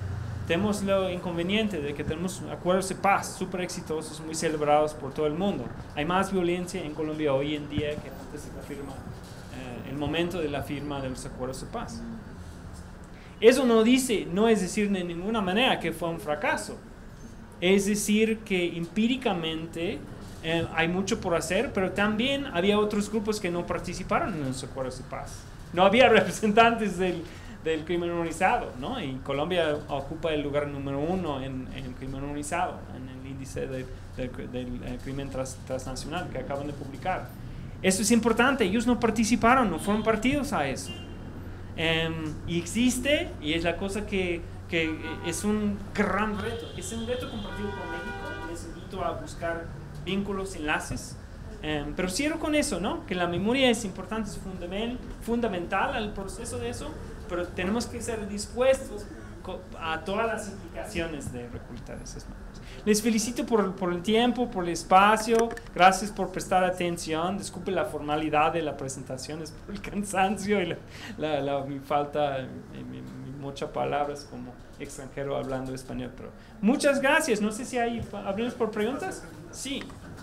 tenemos lo inconveniente de que tenemos acuerdos de paz súper exitosos, muy celebrados por todo el mundo. Hay más violencia en Colombia hoy en día que antes de la firma, eh, el momento de la firma de los acuerdos de paz. Eso no dice, no es decir de ninguna manera que fue un fracaso. Es decir que empíricamente eh, hay mucho por hacer, pero también había otros grupos que no participaron en los acuerdos de paz. No había representantes del, del crimen organizado, ¿no? Y Colombia ocupa el lugar número uno en, en el crimen organizado, en el índice de, de, del de crimen trans, transnacional que acaban de publicar. Eso es importante, ellos no participaron, no fueron partidos a eso. Um, y existe, y es la cosa que, que es un gran reto, es un reto compartido con México. Les invito a buscar vínculos, enlaces, um, pero cierro con eso, ¿no? Que la memoria es importante, es fundamental, fundamental al proceso de eso, pero tenemos que ser dispuestos a todas las implicaciones de reclutar esas memorias. Les felicito por, por el tiempo, por el espacio, gracias por prestar atención, disculpe la formalidad de la presentación, es por el cansancio y la, la, la, mi falta, mi, mi, mi muchas palabras como extranjero hablando español, pero muchas gracias. No sé si hay, ¿hablamos por preguntas? Sí.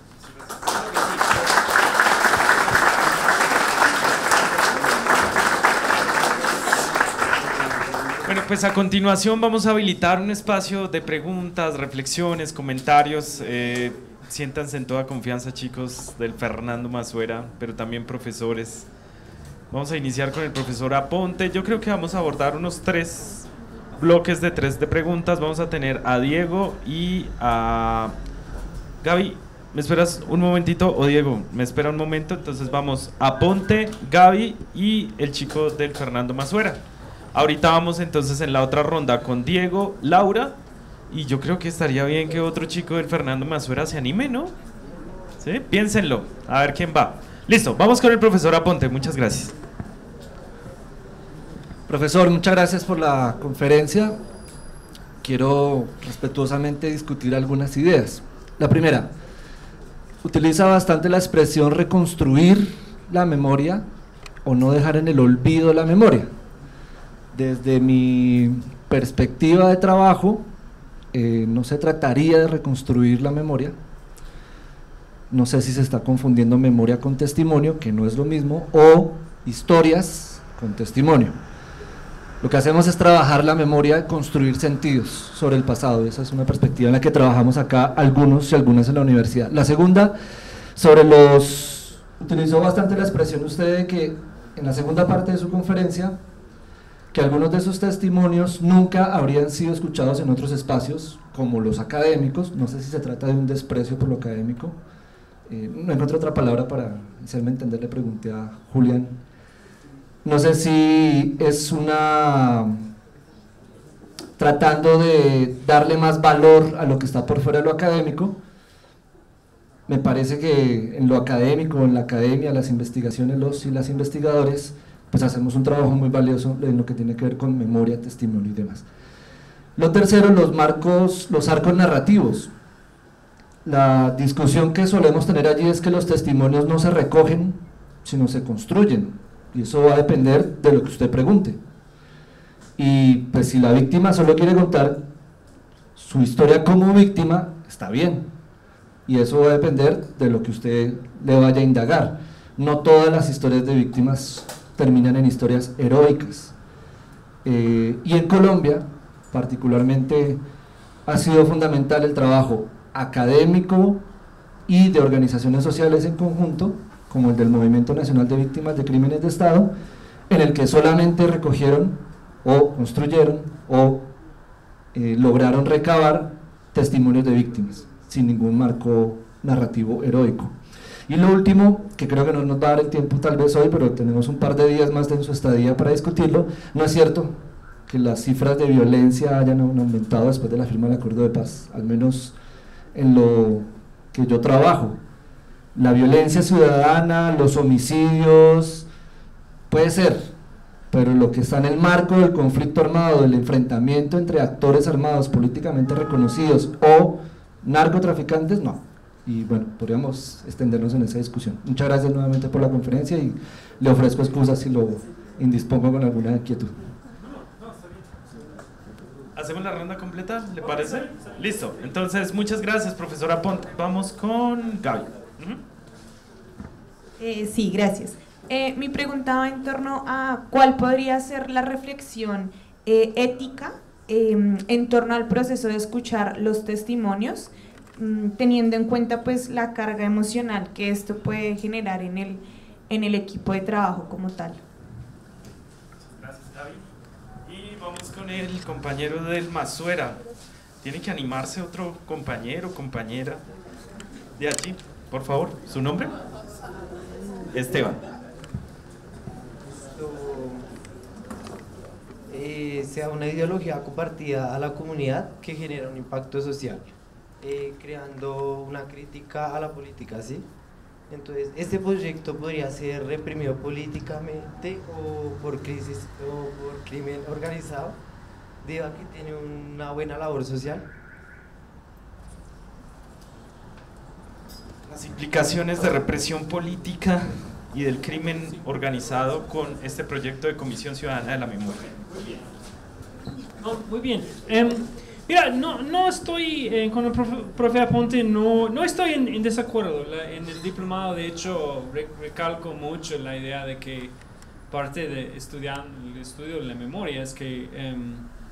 Bueno, pues a continuación vamos a habilitar un espacio de preguntas, reflexiones, comentarios. Eh, siéntanse en toda confianza, chicos del Fernando Massuera, pero también profesores. Vamos a iniciar con el profesor Aponte. Yo creo que vamos a abordar unos tres bloques de tres de preguntas. Vamos a tener a Diego y a Gaby. ¿Me esperas un momentito? O Diego, ¿me espera un momento? Entonces vamos a Aponte, Gaby y el chico del Fernando Massuera. Ahorita vamos entonces en la otra ronda con Diego, Laura, y yo creo que estaría bien que otro chico del Fernando Massuera se anime, ¿no? ¿Sí? Piénsenlo, a ver quién va. Listo, vamos con el profesor Aponte, muchas gracias. Profesor, muchas gracias por la conferencia. Quiero respetuosamente discutir algunas ideas. La primera, utiliza bastante la expresión reconstruir la memoria o no dejar en el olvido la memoria. Desde mi perspectiva de trabajo, eh, no se trataría de reconstruir la memoria. No sé si se está confundiendo memoria con testimonio, que no es lo mismo, o historias con testimonio. Lo que hacemos es trabajar la memoria, construir sentidos sobre el pasado. Esa es una perspectiva en la que trabajamos acá algunos y algunas en la universidad. La segunda, sobre los... Utilizó bastante la expresión usted de que en la segunda parte de su conferencia, que algunos de esos testimonios nunca habrían sido escuchados en otros espacios, como los académicos. No sé si se trata de un desprecio por lo académico, eh, no encuentro otra palabra para hacerme entender. Le pregunté a Julián, no sé si es una, tratando de darle más valor a lo que está por fuera de lo académico. Me parece que en lo académico, en la academia, las investigaciones, los y las investigadores, pues hacemos un trabajo muy valioso en lo que tiene que ver con memoria, testimonio y demás. Lo tercero, los marcos, los arcos narrativos. La discusión que solemos tener allí es que los testimonios no se recogen, sino se construyen, y eso va a depender de lo que usted pregunte. Y pues si la víctima solo quiere contar su historia como víctima, está bien, y eso va a depender de lo que usted le vaya a indagar. No todas las historias de víctimas terminan en historias heroicas, eh, y en Colombia particularmente ha sido fundamental el trabajo académico y de organizaciones sociales en conjunto, como el del Movimiento Nacional de Víctimas de Crímenes de Estado, en el que solamente recogieron o construyeron o eh, lograron recabar testimonios de víctimas, sin ningún marco narrativo heroico. Y lo último, que creo que no nos va a dar el tiempo tal vez hoy, pero tenemos un par de días más de su estadía para discutirlo, no es cierto que las cifras de violencia hayan aumentado después de la firma del acuerdo de paz, al menos en lo que yo trabajo. La violencia ciudadana, los homicidios, puede ser, pero lo que está en el marco del conflicto armado, del enfrentamiento entre actores armados políticamente reconocidos o narcotraficantes, no. Y bueno, podríamos extendernos en esa discusión. Muchas gracias nuevamente por la conferencia y le ofrezco excusas si lo indispongo con alguna inquietud. hacemos la ronda completa, ¿le parece? Listo. Entonces, muchas gracias, profesora Ponte. Vamos con Gaby. Uh-huh. eh, sí, gracias. Eh, mi pregunta va en torno a cuál podría ser la reflexión eh, ética eh, en torno al proceso de escuchar los testimonios, mm, teniendo en cuenta pues la carga emocional que esto puede generar en el, en el equipo de trabajo como tal. Gracias, David. Y vamos con el compañero del Masuera. Tiene que animarse otro compañero, compañera de allí. Por favor, ¿su nombre? Esteban. Eh, sea una ideología compartida a la comunidad que genera un impacto social, eh, creando una crítica a la política, ¿sí? Entonces, este proyecto podría ser reprimido políticamente o por crisis o por crimen organizado, debido a que tiene una buena labor social. Las implicaciones de represión política y del crimen organizado con este proyecto de Comisión Ciudadana de la Memoria. Oh, muy bien. Um, mira, no, no estoy eh, con el profe, profe Aponte, no, no estoy en, en desacuerdo. La, en el diplomado, de hecho, re, recalco mucho la idea de que parte de estudiar el estudio de la memoria es que um,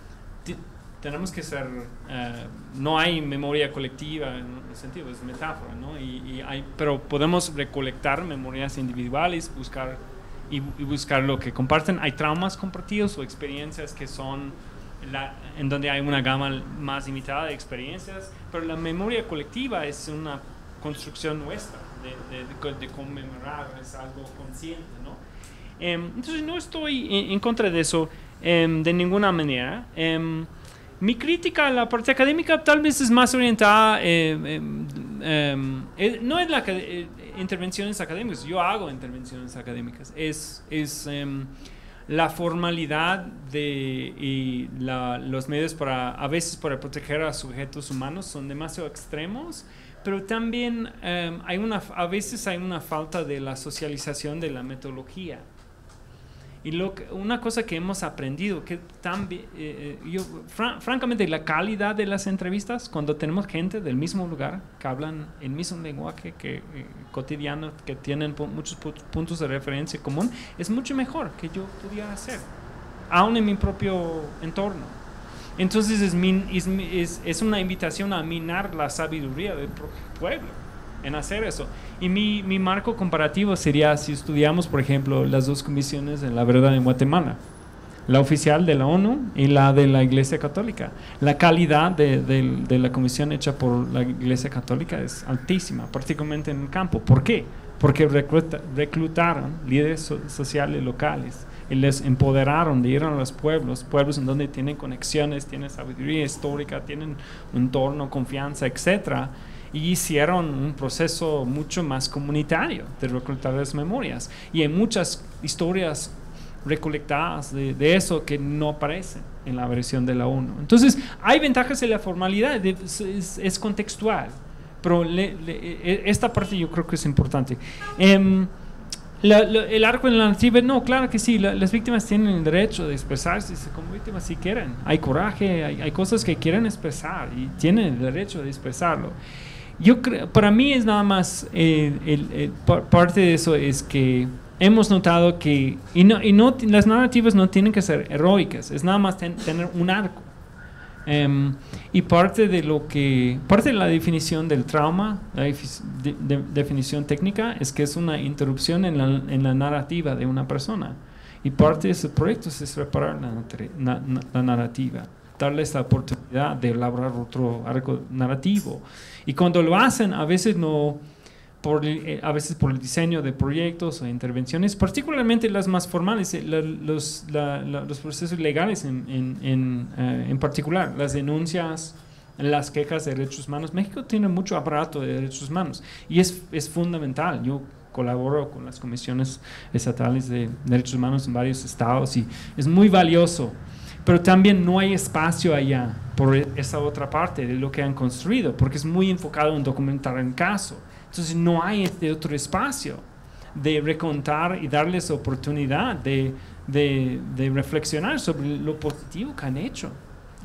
tenemos que ser, uh, no hay memoria colectiva en el sentido, es metáfora, ¿no? Y, y hay, pero podemos recolectar memorias individuales, buscar y, y buscar lo que comparten. Hay traumas compartidos o experiencias que son la, en donde hay una gama más limitada de experiencias, pero la memoria colectiva es una construcción nuestra de, de, de, de conmemorar, es algo consciente, ¿no? Um, entonces no estoy en, en contra de eso um, de ninguna manera. Um, Mi crítica a la parte académica tal vez es más orientada, eh, eh, eh, no es la eh, intervenciones académicas, yo hago intervenciones académicas, es, es eh, la formalidad de y la, los medios para, a veces para proteger a sujetos humanos son demasiado extremos, pero también eh, hay una, a veces hay una falta de la socialización de la metodología. Y lo que, una cosa que hemos aprendido, que también, eh, yo, fran, francamente, la calidad de las entrevistas, cuando tenemos gente del mismo lugar, que hablan el mismo lenguaje que, eh, cotidiano, que tienen muchos puntos de referencia común, es mucho mejor que yo pudiera hacer, aún en mi propio entorno. Entonces es, min, es, es, es una invitación a minar la sabiduría del pueblo en hacer eso. Y mi, mi marco comparativo sería si estudiamos, por ejemplo, las dos comisiones de la verdad en Guatemala, la oficial de la ONU y la de la Iglesia Católica. La calidad de, de, de la comisión hecha por la Iglesia Católica es altísima, particularmente en el campo. ¿Por qué? Porque recluta, reclutaron líderes so, sociales locales y les empoderaron de ir a los pueblos, pueblos en donde tienen conexiones, tienen sabiduría histórica, tienen un entorno, confianza, etcétera, y hicieron un proceso mucho más comunitario de reclutar las memorias. Y hay muchas historias recolectadas de, de eso que no aparecen en la versión de la ONU. Entonces, hay ventajas en la formalidad, de, es, es contextual, pero le, le, esta parte yo creo que es importante. Um, la, la, el arco en la narrativa, no, claro que sí, la, las víctimas tienen el derecho de expresarse como víctimas si quieren. Hay coraje, hay, hay cosas que quieren expresar y tienen el derecho de expresarlo. Yo creo, para mí es nada más eh, el, el, parte de eso es que hemos notado que y no, y no las narrativas no tienen que ser heroicas, es nada más ten, tener un arco, um, y parte de lo que parte de la definición del trauma, la de, de, definición técnica es que es una interrupción en la, en la narrativa de una persona, y parte de ese proyecto es reparar la, la, la narrativa, darles la oportunidad de elaborar otro arco narrativo. Y cuando lo hacen, a veces no, por, a veces por el diseño de proyectos o intervenciones, particularmente las más formales, la, los, la, la, los procesos legales en, en, en, uh, en particular, las denuncias, las quejas de derechos humanos. México tiene mucho aparato de derechos humanos y es, es fundamental. Yo colaboro con las comisiones estatales de derechos humanos en varios estados y es muy valioso. Pero también no hay espacio allá por esa otra parte de lo que han construido, porque es muy enfocado en documentar el caso. Entonces no hay este otro espacio de recontar y darles oportunidad de, de, de reflexionar sobre lo positivo que han hecho.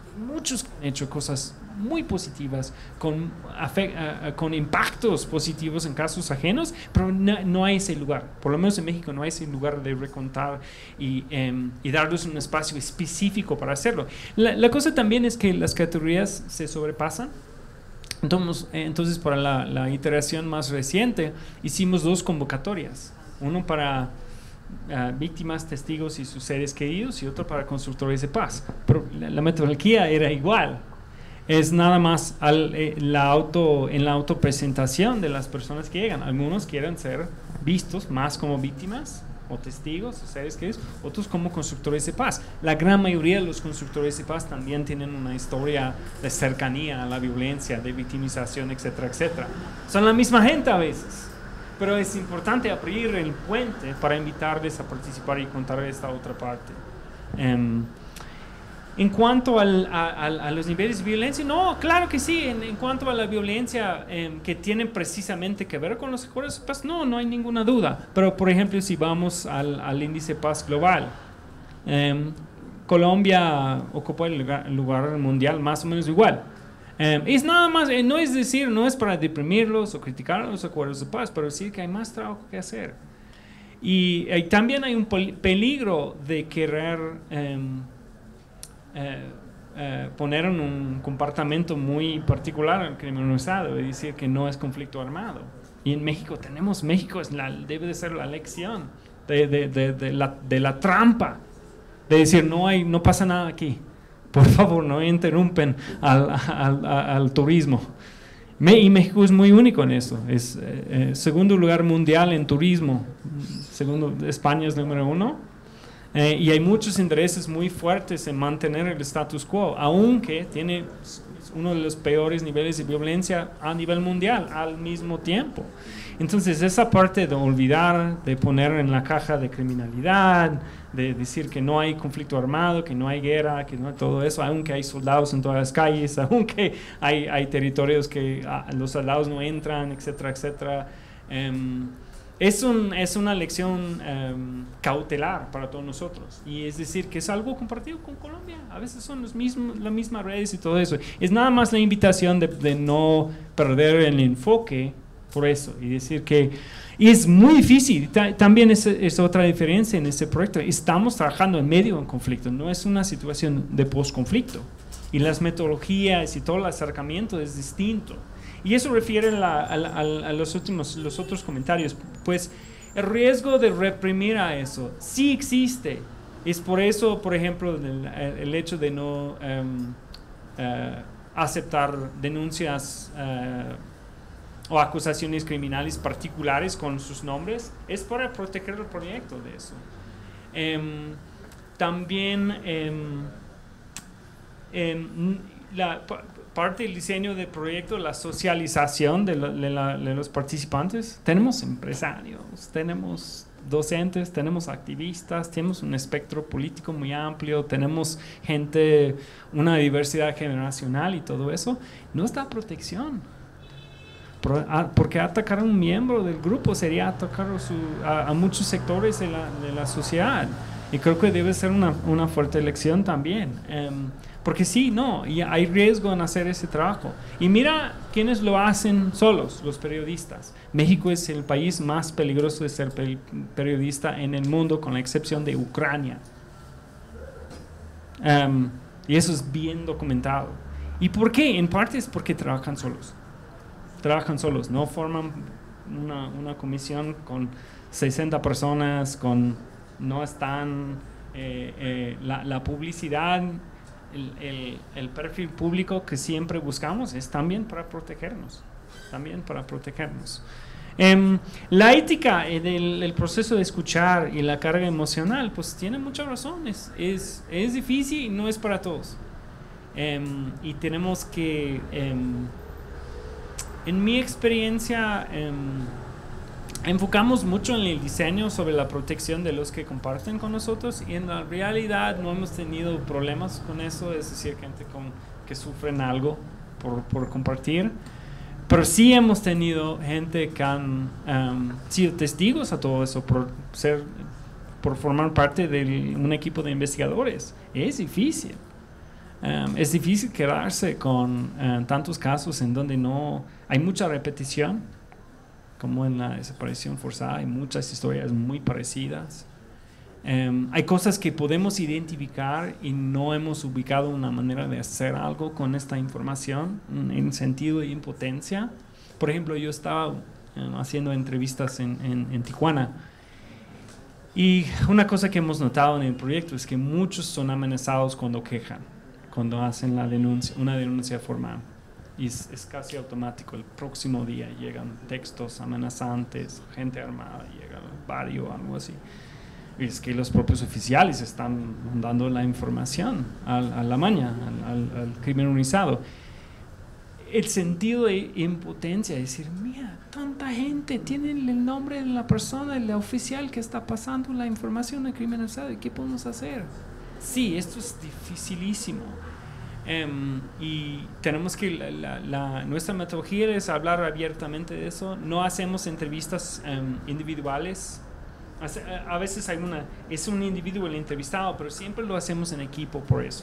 muchos que han hecho cosas muy positivas, con, uh, con impactos positivos en casos ajenos, pero no, no hay ese lugar, por lo menos en México no hay ese lugar de recontar y, um, y darles un espacio específico para hacerlo. La, la cosa también es que las categorías se sobrepasan. Entonces, entonces para la, la iteración más reciente hicimos dos convocatorias, uno para uh, víctimas, testigos y sus seres queridos y otro para constructores de paz, pero la, la metodología era igual. Es nada más al, eh, la auto, en la autopresentación de las personas que llegan. Algunos quieren ser vistos más como víctimas o testigos o seres queridos, otros como constructores de paz. La gran mayoría de los constructores de paz también tienen una historia de cercanía a la violencia, de victimización, etcétera, etcétera. Son la misma gente a veces, pero es importante abrir el puente para invitarles a participar y contar esta otra parte. Um, En cuanto al, a, a los niveles de violencia, no, claro que sí, en, en cuanto a la violencia eh, que tiene precisamente que ver con los acuerdos de paz, no, no hay ninguna duda. Pero, por ejemplo, si vamos al, al índice paz global, eh, Colombia ocupó el lugar, el lugar mundial más o menos igual. Eh, es nada más, eh, no es decir, no es para deprimirlos o criticar los acuerdos de paz, pero decir que hay más trabajo que hacer. Y eh, también hay un peligro de querer... Eh, Eh, eh, poner en un comportamiento muy particular al crimen organizado y decir que no es conflicto armado. Y en México tenemos, México es la, debe de ser la lección de, de, de, de, la, de la trampa, de decir no, hay, no pasa nada aquí, por favor no interrumpen al, al, al, al turismo. Me, y México es muy único en eso, es eh, segundo lugar mundial en turismo, segundo, España es número uno. Eh, y hay muchos intereses muy fuertes en mantener el status quo, aunque tiene uno de los peores niveles de violencia a nivel mundial al mismo tiempo. Entonces esa parte de olvidar, de poner en la caja de criminalidad, de decir que no hay conflicto armado, que no hay guerra, que no hay todo eso, aunque hay soldados en todas las calles, aunque hay, hay territorios que ah, los soldados no entran, etcétera, etcétera. Um, Es, un, es una lección um, cautelar para todos nosotros, y es decir que es algo compartido con Colombia, a veces son los mismos, las mismas redes y todo eso. Es nada más la invitación de, de no perder el enfoque por eso y decir que y es muy difícil. Ta, también es, es otra diferencia en este proyecto, estamos trabajando en medio de un conflicto, no es una situación de post-conflicto, y las metodologías y todo el acercamiento es distinto. Y eso refiere a, la, a, la, a los, últimos, los otros comentarios. Pues el riesgo de reprimir a eso sí existe. Es por eso, por ejemplo, el, el hecho de no um, uh, aceptar denuncias uh, o acusaciones criminales particulares con sus nombres, es para proteger el proyecto de eso. Um, también um, um, la... parte del diseño del proyecto, la socialización de, la, de, la, de los participantes. Tenemos empresarios, tenemos docentes, tenemos activistas, tenemos un espectro político muy amplio, tenemos gente, una diversidad generacional y todo eso. No está protección. Porque atacar a un miembro del grupo sería atacar a, su, a, a muchos sectores de la, de la sociedad. Y creo que debe ser una, una fuerte elección también. Um, Porque sí, no, y hay riesgo en hacer ese trabajo. Y mira quiénes lo hacen solos, los periodistas. México es el país más peligroso de ser periodista en el mundo, con la excepción de Ucrania. Um, y eso es bien documentado. ¿Y por qué? En parte es porque trabajan solos. Trabajan solos, no forman una, una comisión con sesenta personas, con, no están... Eh, eh, la, la publicidad... El, el, el perfil público que siempre buscamos es también para protegernos, también para protegernos. Um, la ética del el proceso de escuchar y la carga emocional, pues tiene muchas razones. Es, es difícil y no es para todos. Um, y tenemos que, um, en mi experiencia, um, enfocamos mucho en el diseño sobre la protección de los que comparten con nosotros, y en la realidad no hemos tenido problemas con eso, es decir, gente con, que sufren algo por, por compartir, pero sí hemos tenido gente que han um, sido testigos a todo eso por, ser, por formar parte de un equipo de investigadores. Es difícil. Um, es difícil quedarse con uh, tantos casos en donde no hay mucha repetición, como en la desaparición forzada, hay muchas historias muy parecidas. Um, hay cosas que podemos identificar y no hemos ubicado una manera de hacer algo con esta información en sentido de impotencia. Por ejemplo, yo estaba um, haciendo entrevistas en, en, en Tijuana y una cosa que hemos notado en el proyecto es que muchos son amenazados cuando quejan, cuando hacen la denuncia, una denuncia formal. Y es, es casi automático, el próximo día llegan textos amenazantes, gente armada llega al barrio o algo así. Y es que los propios oficiales están dando la información al, a la maña, al, al, al crimen organizado. El sentido de impotencia, es decir, mira, tanta gente tiene el nombre de la persona, el oficial que está pasando la información al crimen organizado, ¿y qué podemos hacer? Sí, esto es dificilísimo. Um, y tenemos que, la, la, la, nuestra metodología es hablar abiertamente de eso. No hacemos entrevistas um, individuales. A veces hay una, es un individuo el entrevistado, pero siempre lo hacemos en equipo por eso.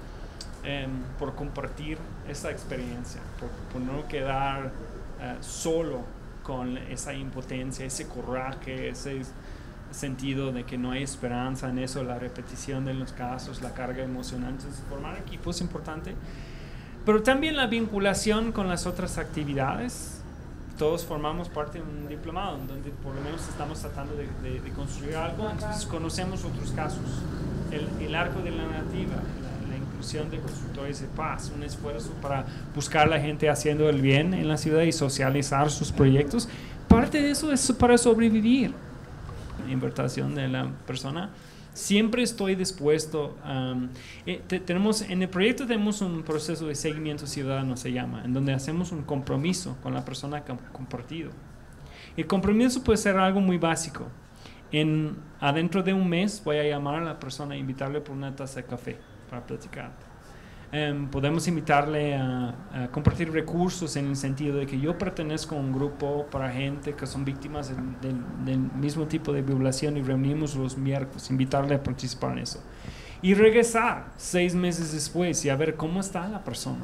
Um, por compartir esa experiencia, por, por no quedar uh, solo con esa impotencia, ese coraje, ese sentido de que no hay esperanza en eso, la repetición de los casos, la carga emocional. Entonces, formar equipo es importante, pero también la vinculación con las otras actividades. Todos formamos parte de un diplomado en donde por lo menos estamos tratando de, de, de construir algo, entonces conocemos otros casos, el, el arco de la narrativa, la, la inclusión de constructores de paz, un esfuerzo para buscar a la gente haciendo el bien en la ciudad y socializar sus proyectos. Parte de eso es para sobrevivir. Invertación de la persona. Siempre estoy dispuesto. Um, eh, te, tenemos, en el proyecto tenemos un proceso de seguimiento ciudadano, se llama, en donde hacemos un compromiso con la persona que ha compartido. El compromiso puede ser algo muy básico. En, adentro de un mes voy a llamar a la persona e invitarle por una taza de café para platicar. Um, podemos invitarle a, a compartir recursos en el sentido de que yo pertenezco a un grupo para gente que son víctimas del, del, del mismo tipo de violación y reunimos los miércoles, invitarle a participar en eso y regresar seis meses después y a ver cómo está la persona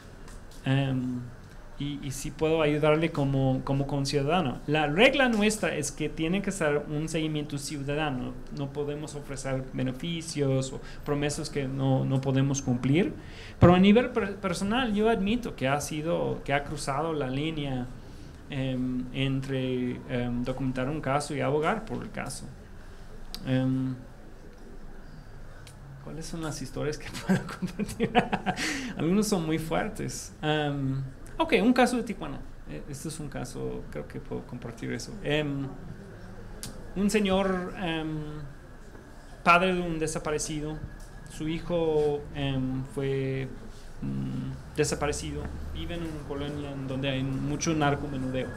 um, y, y si puedo ayudarle como, como conciudadano. La regla nuestra es que tiene que ser un seguimiento ciudadano, no podemos ofrecer beneficios o promesas que no, no podemos cumplir, pero a nivel per personal yo admito que ha sido, que ha cruzado la línea um, entre um, documentar un caso y abogar por el caso. Um, ¿Cuáles son las historias que puedo compartir? Algunos son muy fuertes. Um, Ok, un caso de Tijuana. Este es un caso, creo que puedo compartir eso. Um, un señor, um, padre de un desaparecido, su hijo um, fue um, desaparecido, vive en una colonia en donde hay mucho narcomenudeo.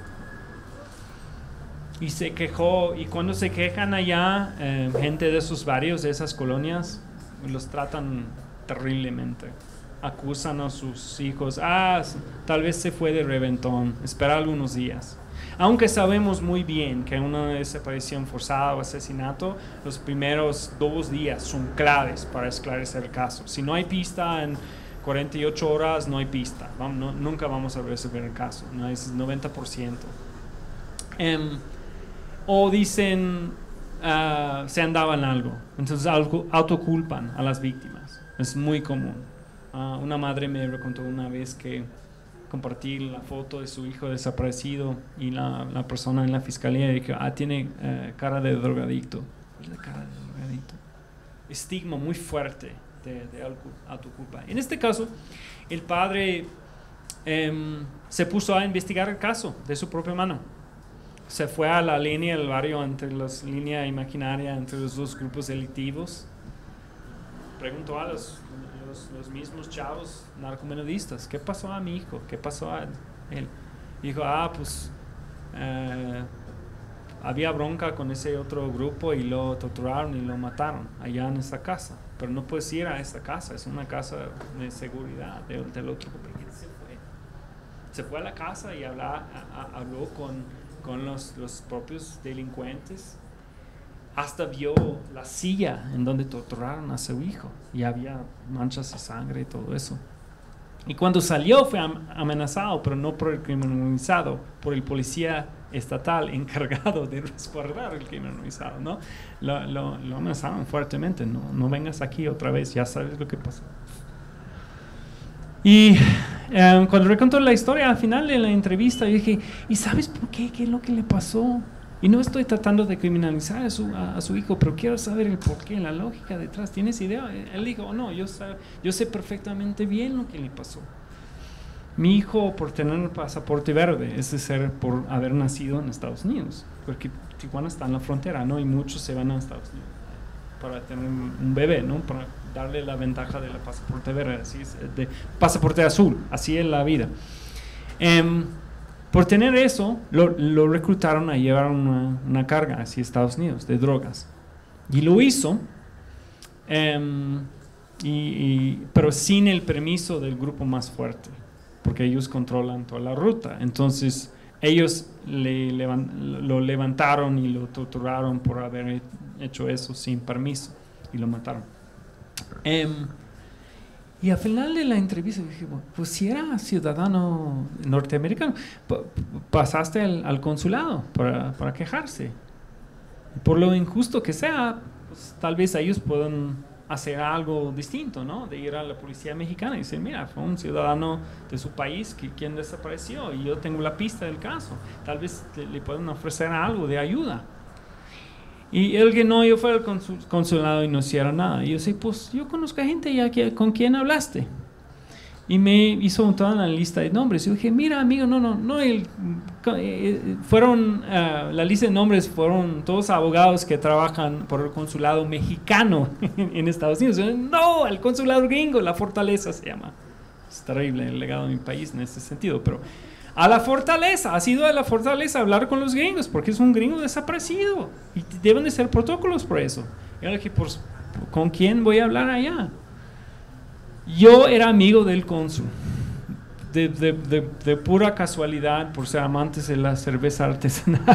Y se quejó, y cuando se quejan allá, um, gente de esos barrios, de esas colonias, los tratan terriblemente. Acusan a sus hijos, ah, tal vez se fue de reventón, espera algunos días. Aunque sabemos muy bien que una desaparición forzada o asesinato, los primeros dos días son claves para esclarecer el caso. Si no hay pista en cuarenta y ocho horas, no hay pista. Vamos, no, nunca vamos a resolver el caso, no es noventa por ciento. Um, o dicen, uh, se andaban algo, entonces algo, autoculpan a las víctimas. Es muy común. Uh, una madre me contó una vez que compartí la foto de su hijo desaparecido y la, la persona en la fiscalía dijo, ah, tiene uh, cara de drogadicto. ¿Cuál es la cara de drogadicto? Estigma muy fuerte de, de autoculpa. En este caso, el padre um, se puso a investigar el caso de su propia mano. Se fue a la línea del barrio, entre las líneas imaginarias entre los dos grupos delictivos. Preguntó a los Los, los mismos chavos narcomenudistas, ¿qué pasó a mi hijo? ¿Qué pasó a él? Dijo, ah, pues eh, había bronca con ese otro grupo y lo torturaron y lo mataron allá en esta casa, pero no puedes ir a esta casa, es una casa de seguridad de, del otro grupo. Y se fue. Se fue a la casa y habla, a, a, habló con, con los, los propios delincuentes hasta vio la silla en donde torturaron a su hijo y había manchas de sangre y todo eso. Y cuando salió fue amenazado, pero no por el crimen organizado, por el policía estatal encargado de respaldar el crimen organizado, ¿no? Lo, lo, lo amenazaron fuertemente, no, no vengas aquí otra vez, ya sabes lo que pasó. Y eh, cuando recontó la historia al final de la entrevista, yo dije, ¿y sabes por qué? ¿Qué es lo que le pasó? Y no estoy tratando de criminalizar a su, a, a su hijo, pero quiero saber el por qué, la lógica detrás. ¿Tienes idea? Él dijo, oh, no, yo, yo sé perfectamente bien lo que le pasó. Mi hijo, por tener un pasaporte verde, es decir, por haber nacido en Estados Unidos, porque Tijuana está en la frontera, ¿no? Y muchos se van a Estados Unidos para tener un bebé, ¿no? Para darle la ventaja del pasaporte verde, así es, de pasaporte azul, así es la vida. Um, Por tener eso, lo, lo reclutaron a llevar una, una carga hacia Estados Unidos de drogas. Y lo hizo, um, y, y, pero sin el permiso del grupo más fuerte, porque ellos controlan toda la ruta. Entonces, ellos le, levan, lo levantaron y lo torturaron por haber hecho eso sin permiso, y lo mataron. Um, Y al final de la entrevista dije, bueno, pues si era ciudadano norteamericano, pasaste al, al consulado para, para quejarse. Por lo injusto que sea, pues tal vez ellos puedan hacer algo distinto, ¿no? De ir a la policía mexicana y decir, mira, fue un ciudadano de su país que, quien desapareció y yo tengo la pista del caso. Tal vez le, le pueden ofrecer algo de ayuda. Y él que no, yo fui al consulado y no hicieron nada. Y yo sé, pues yo conozco a gente ya que, con quien hablaste. Y me hizo toda una lista de nombres. Y yo dije, mira amigo, no, no, no, el, eh, fueron, uh, la lista de nombres fueron todos abogados que trabajan por el consulado mexicano en, en Estados Unidos. Yo, no, el consulado gringo, la Fortaleza se llama. Es terrible el legado de mi país en ese sentido, pero a la Fortaleza, has ido a la Fortaleza a hablar con los gringos, porque es un gringo desaparecido y deben de ser protocolos por eso. Y ahora que, pues, ¿con quién voy a hablar allá? Yo era amigo del cónsul, de, de, de, de pura casualidad, por ser amantes de la cerveza artesanal.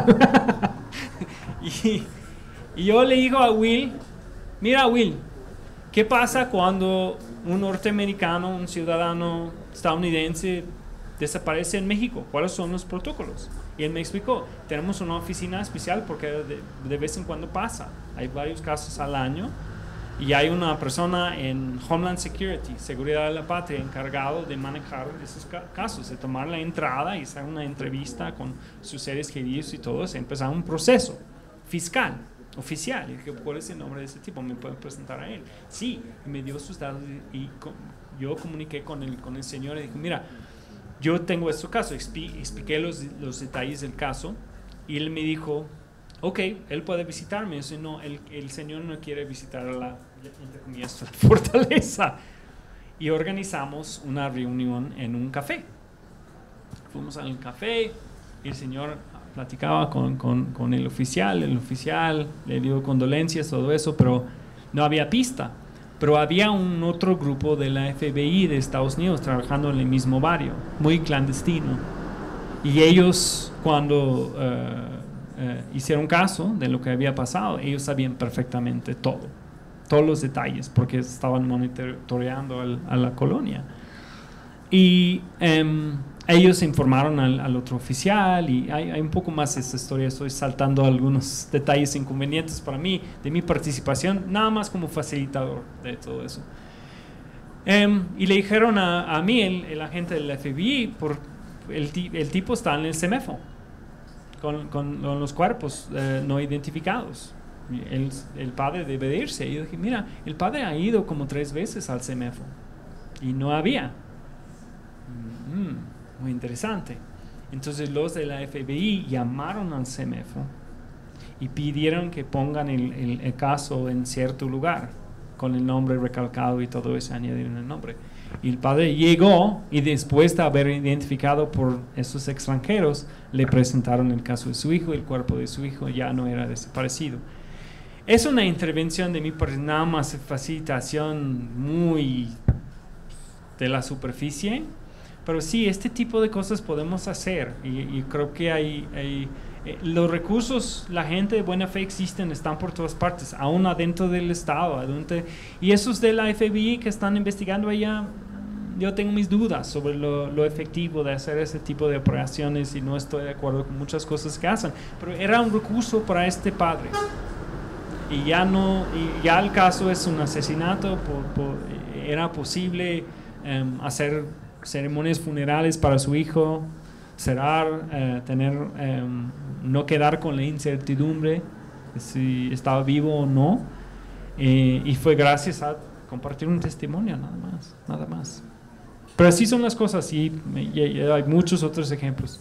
y, y yo le digo a Will, mira Will, ¿qué pasa cuando un norteamericano, un ciudadano estadounidense desaparece en México? ¿Cuáles son los protocolos? Y él me explicó, tenemos una oficina especial porque de, de vez en cuando pasa, hay varios casos al año y hay una persona en Homeland Security, Seguridad de la Patria, encargado de manejar esos ca casos, de tomar la entrada y hacer una entrevista con sus seres queridos y todo eso, empezar un proceso fiscal, oficial. Y dije, ¿cuál es el nombre de ese tipo? ¿Me pueden presentar a él? Sí, y me dio sus datos y, y con, yo comuniqué con el, con el señor y dije, mira, yo tengo este caso, expliqué los, los detalles del caso y él me dijo, ok, él puede visitarme. Yo dije, no, el, el señor no quiere visitar a la, entre comillas, la Fortaleza. Y organizamos una reunión en un café. Fuimos al café y el señor platicaba con, con, con el oficial, el oficial le dio condolencias, todo eso, pero no había pista. Pero había un otro grupo de la F B I de Estados Unidos trabajando en el mismo barrio, muy clandestino. Y ellos, cuando uh, uh, hicieron caso de lo que había pasado, ellos sabían perfectamente todo, todos los detalles, porque estaban monitoreando al, a la colonia. Y um, ellos informaron al, al otro oficial y hay, hay un poco más de esta historia. Estoy saltando algunos detalles inconvenientes para mí de mi participación, nada más como facilitador de todo eso. Um, y le dijeron a, a mí, el, el agente del F B I, por el, el tipo está en el CEMEFO con, con, con los cuerpos eh, no identificados. El, el padre debe de irse. Y yo dije, mira, el padre ha ido como tres veces al CEMEFO y no había. Mm, muy interesante. Entonces los de la F B I llamaron al CEMEFO y pidieron que pongan el, el, el caso en cierto lugar con el nombre recalcado y todo eso, añadieron el nombre. Y el padre llegó y después de haber identificado por esos extranjeros, le presentaron el caso de su hijo y el cuerpo de su hijo ya no era desaparecido. Es una intervención de mi parte, nada más facilitación muy de la superficie. Pero sí, este tipo de cosas podemos hacer y, y creo que hay, hay Eh, los recursos, la gente de buena fe existen, están por todas partes, aún adentro del Estado. Adentro, y esos de la F B I que están investigando allá, yo tengo mis dudas sobre lo, lo efectivo de hacer ese tipo de operaciones y no estoy de acuerdo con muchas cosas que hacen. Pero era un recurso para este padre. Y ya, no, y ya el caso es un asesinato, por, por, era posible um, hacer ceremonias funerales para su hijo, cerrar, uh, tener, um, no quedar con la incertidumbre de si estaba vivo o no, eh, y fue gracias a compartir un testimonio, nada más, nada más. Pero así son las cosas, y, y, y hay muchos otros ejemplos.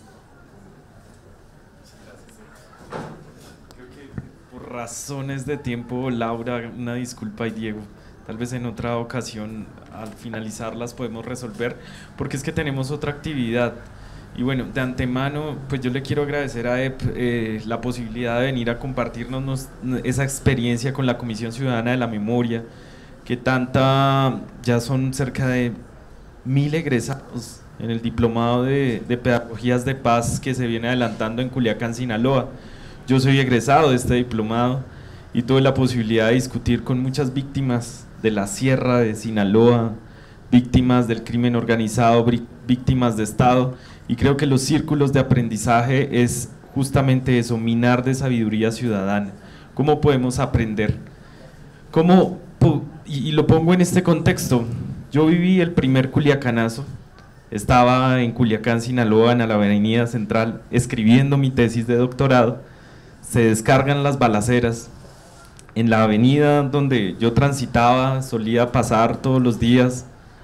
Creo que por razones de tiempo, Laura, una disculpa, y Diego, tal vez en otra ocasión al finalizar las podemos resolver, porque es que tenemos otra actividad. Y bueno, de antemano, pues yo le quiero agradecer a E P eh, la posibilidad de venir a compartirnos nos, esa experiencia con la Comisión Ciudadana de la Memoria, que tanta, ya son cerca de mil egresados en el diplomado de, de Pedagogías de Paz que se viene adelantando en Culiacán, Sinaloa. Yo soy egresado de este diplomado y tuve la posibilidad de discutir con muchas víctimas de la Sierra de Sinaloa, víctimas del crimen organizado, víctimas de Estado, y creo que los círculos de aprendizaje es justamente eso, minar de sabiduría ciudadana. ¿Cómo podemos aprender? ¿Cómo, y lo pongo en este contexto? Yo viví el primer culiacanazo, estaba en Culiacán, Sinaloa, en la avenida Central, escribiendo mi tesis de doctorado. Se descargan las balaceras en la avenida donde yo transitaba, solía pasar todos los días.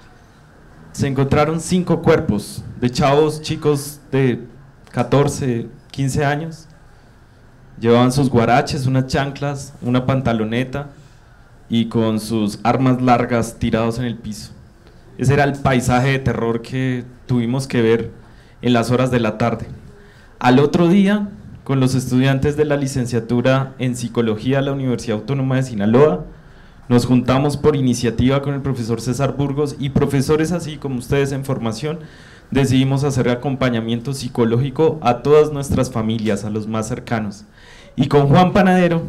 Se encontraron cinco cuerpos de chavos chicos de catorce, quince años. Llevaban sus guaraches, unas chanclas, una pantaloneta y con sus armas largas tirados en el piso. Ese era el paisaje de terror que tuvimos que ver en las horas de la tarde. Al otro día, con los estudiantes de la licenciatura en Psicología de la Universidad Autónoma de Sinaloa, nos juntamos por iniciativa con el profesor César Burgos y profesores así como ustedes en formación, decidimos hacer acompañamiento psicológico a todas nuestras familias, a los más cercanos. Y con Juan Panadero,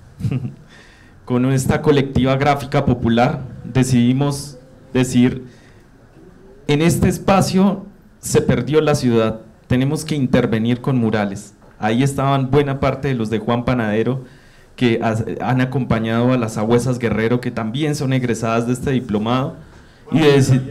con esta colectiva gráfica popular, decidimos decir, en este espacio se perdió la ciudad, tenemos que intervenir con murales. Ahí estaban buena parte de los de Juan Panadero, que han acompañado a las Sabuesas Guerrero, que también son egresadas de este diplomado, y, deci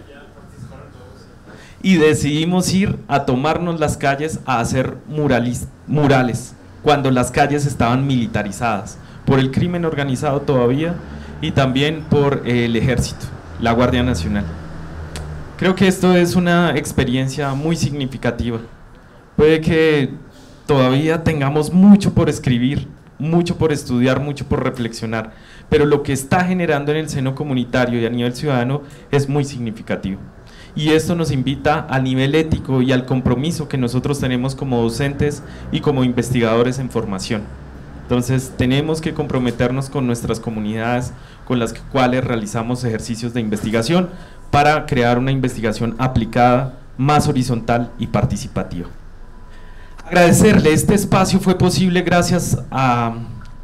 y decidimos ir a tomarnos las calles a hacer murales, murales, cuando las calles estaban militarizadas, por el crimen organizado todavía, y también por el ejército, la Guardia Nacional. Creo que esto es una experiencia muy significativa. Puede que todavía tengamos mucho por escribir, mucho por estudiar, mucho por reflexionar, pero lo que está generando en el seno comunitario y a nivel ciudadano es muy significativo. Y esto nos invita al nivel ético y al compromiso que nosotros tenemos como docentes y como investigadores en formación. Entonces tenemos que comprometernos con nuestras comunidades con las cuales realizamos ejercicios de investigación para crear una investigación aplicada, más horizontal y participativa. Agradecerle, este espacio fue posible gracias a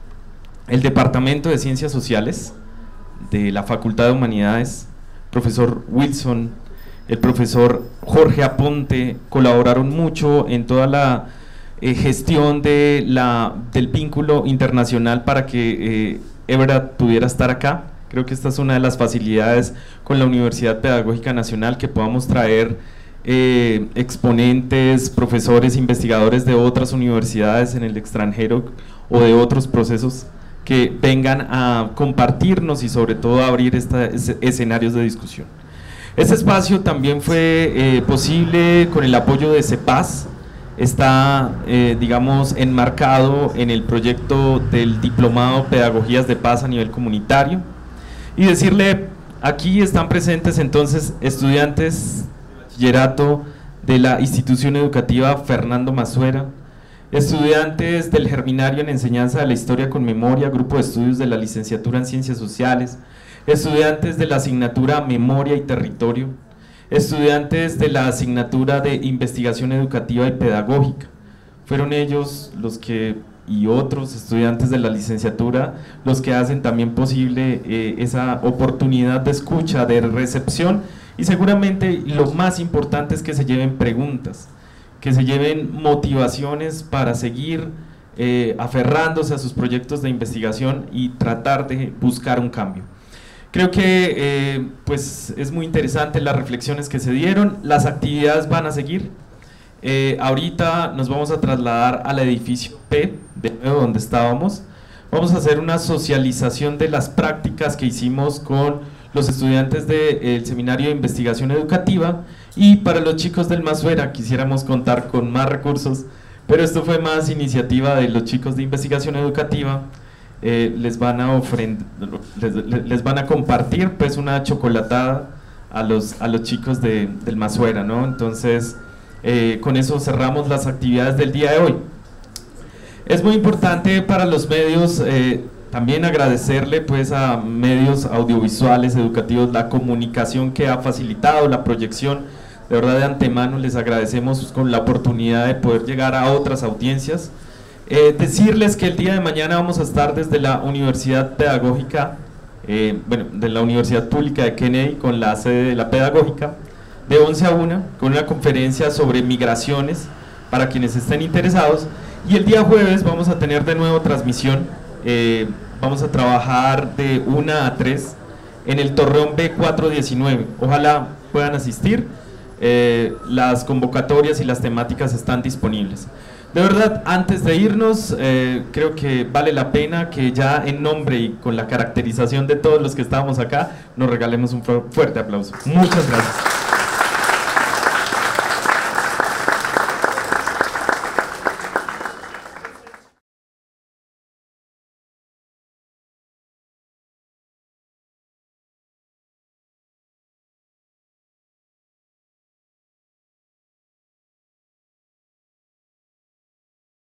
el Departamento de Ciencias Sociales de la Facultad de Humanidades, profesor Wilson, el profesor Jorge Aponte, colaboraron mucho en toda la eh, gestión de la, del vínculo internacional para que eh, Everett pudiera estar acá. Creo que esta es una de las facilidades con la Universidad Pedagógica Nacional, que podamos traer eh, exponentes, profesores, investigadores de otras universidades en el extranjero o de otros procesos que vengan a compartirnos y sobre todo a abrir esta, es, escenarios de discusión. Este espacio también fue eh, posible con el apoyo de CEPAS, está eh, digamos enmarcado en el proyecto del Diplomado Pedagogías de Paz a nivel comunitario. Y decirle, aquí están presentes entonces estudiantes de bachillerato de la institución educativa Fernando Masuera, estudiantes del Germinario en Enseñanza de la Historia con Memoria, grupo de estudios de la licenciatura en Ciencias Sociales, estudiantes de la asignatura Memoria y Territorio, estudiantes de la asignatura de Investigación Educativa y Pedagógica, fueron ellos los que, y otros estudiantes de la licenciatura, los que hacen también posible eh, esa oportunidad de escucha, de recepción, y seguramente lo más importante es que se lleven preguntas, que se lleven motivaciones para seguir eh, aferrándose a sus proyectos de investigación y tratar de buscar un cambio. Creo que eh, pues es muy interesante las reflexiones que se dieron, las actividades van a seguir. Eh, ahorita nos vamos a trasladar al edificio P, de nuevo donde estábamos. Vamos a hacer una socialización de las prácticas que hicimos con los estudiantes del Seminario de Investigación Educativa, y para los chicos del Masuera quisiéramos contar con más recursos, pero esto fue más iniciativa de los chicos de Investigación Educativa. Eh, les van a ofrendar, les, les van a compartir pues una chocolatada a los, a los chicos de, del Masuera, ¿no? Entonces eh, con eso cerramos las actividades del día de hoy. Es muy importante para los medios eh, también agradecerle pues a medios audiovisuales educativos la comunicación que ha facilitado, la proyección. De verdad, de antemano les agradecemos con la oportunidad de poder llegar a otras audiencias. Eh, decirles que el día de mañana vamos a estar desde la Universidad Pedagógica, eh, bueno, de la Universidad Pública de Kennedy, con la sede de la Pedagógica, de once a una, con una conferencia sobre migraciones para quienes estén interesados, y el día jueves vamos a tener de nuevo transmisión, eh, vamos a trabajar de una a tres en el Torreón B cuatrocientos diecinueve, ojalá puedan asistir, eh, las convocatorias y las temáticas están disponibles. De verdad, antes de irnos, eh, creo que vale la pena que ya en nombre y con la caracterización de todos los que estamos acá, nos regalemos un fuerte aplauso. Muchas gracias.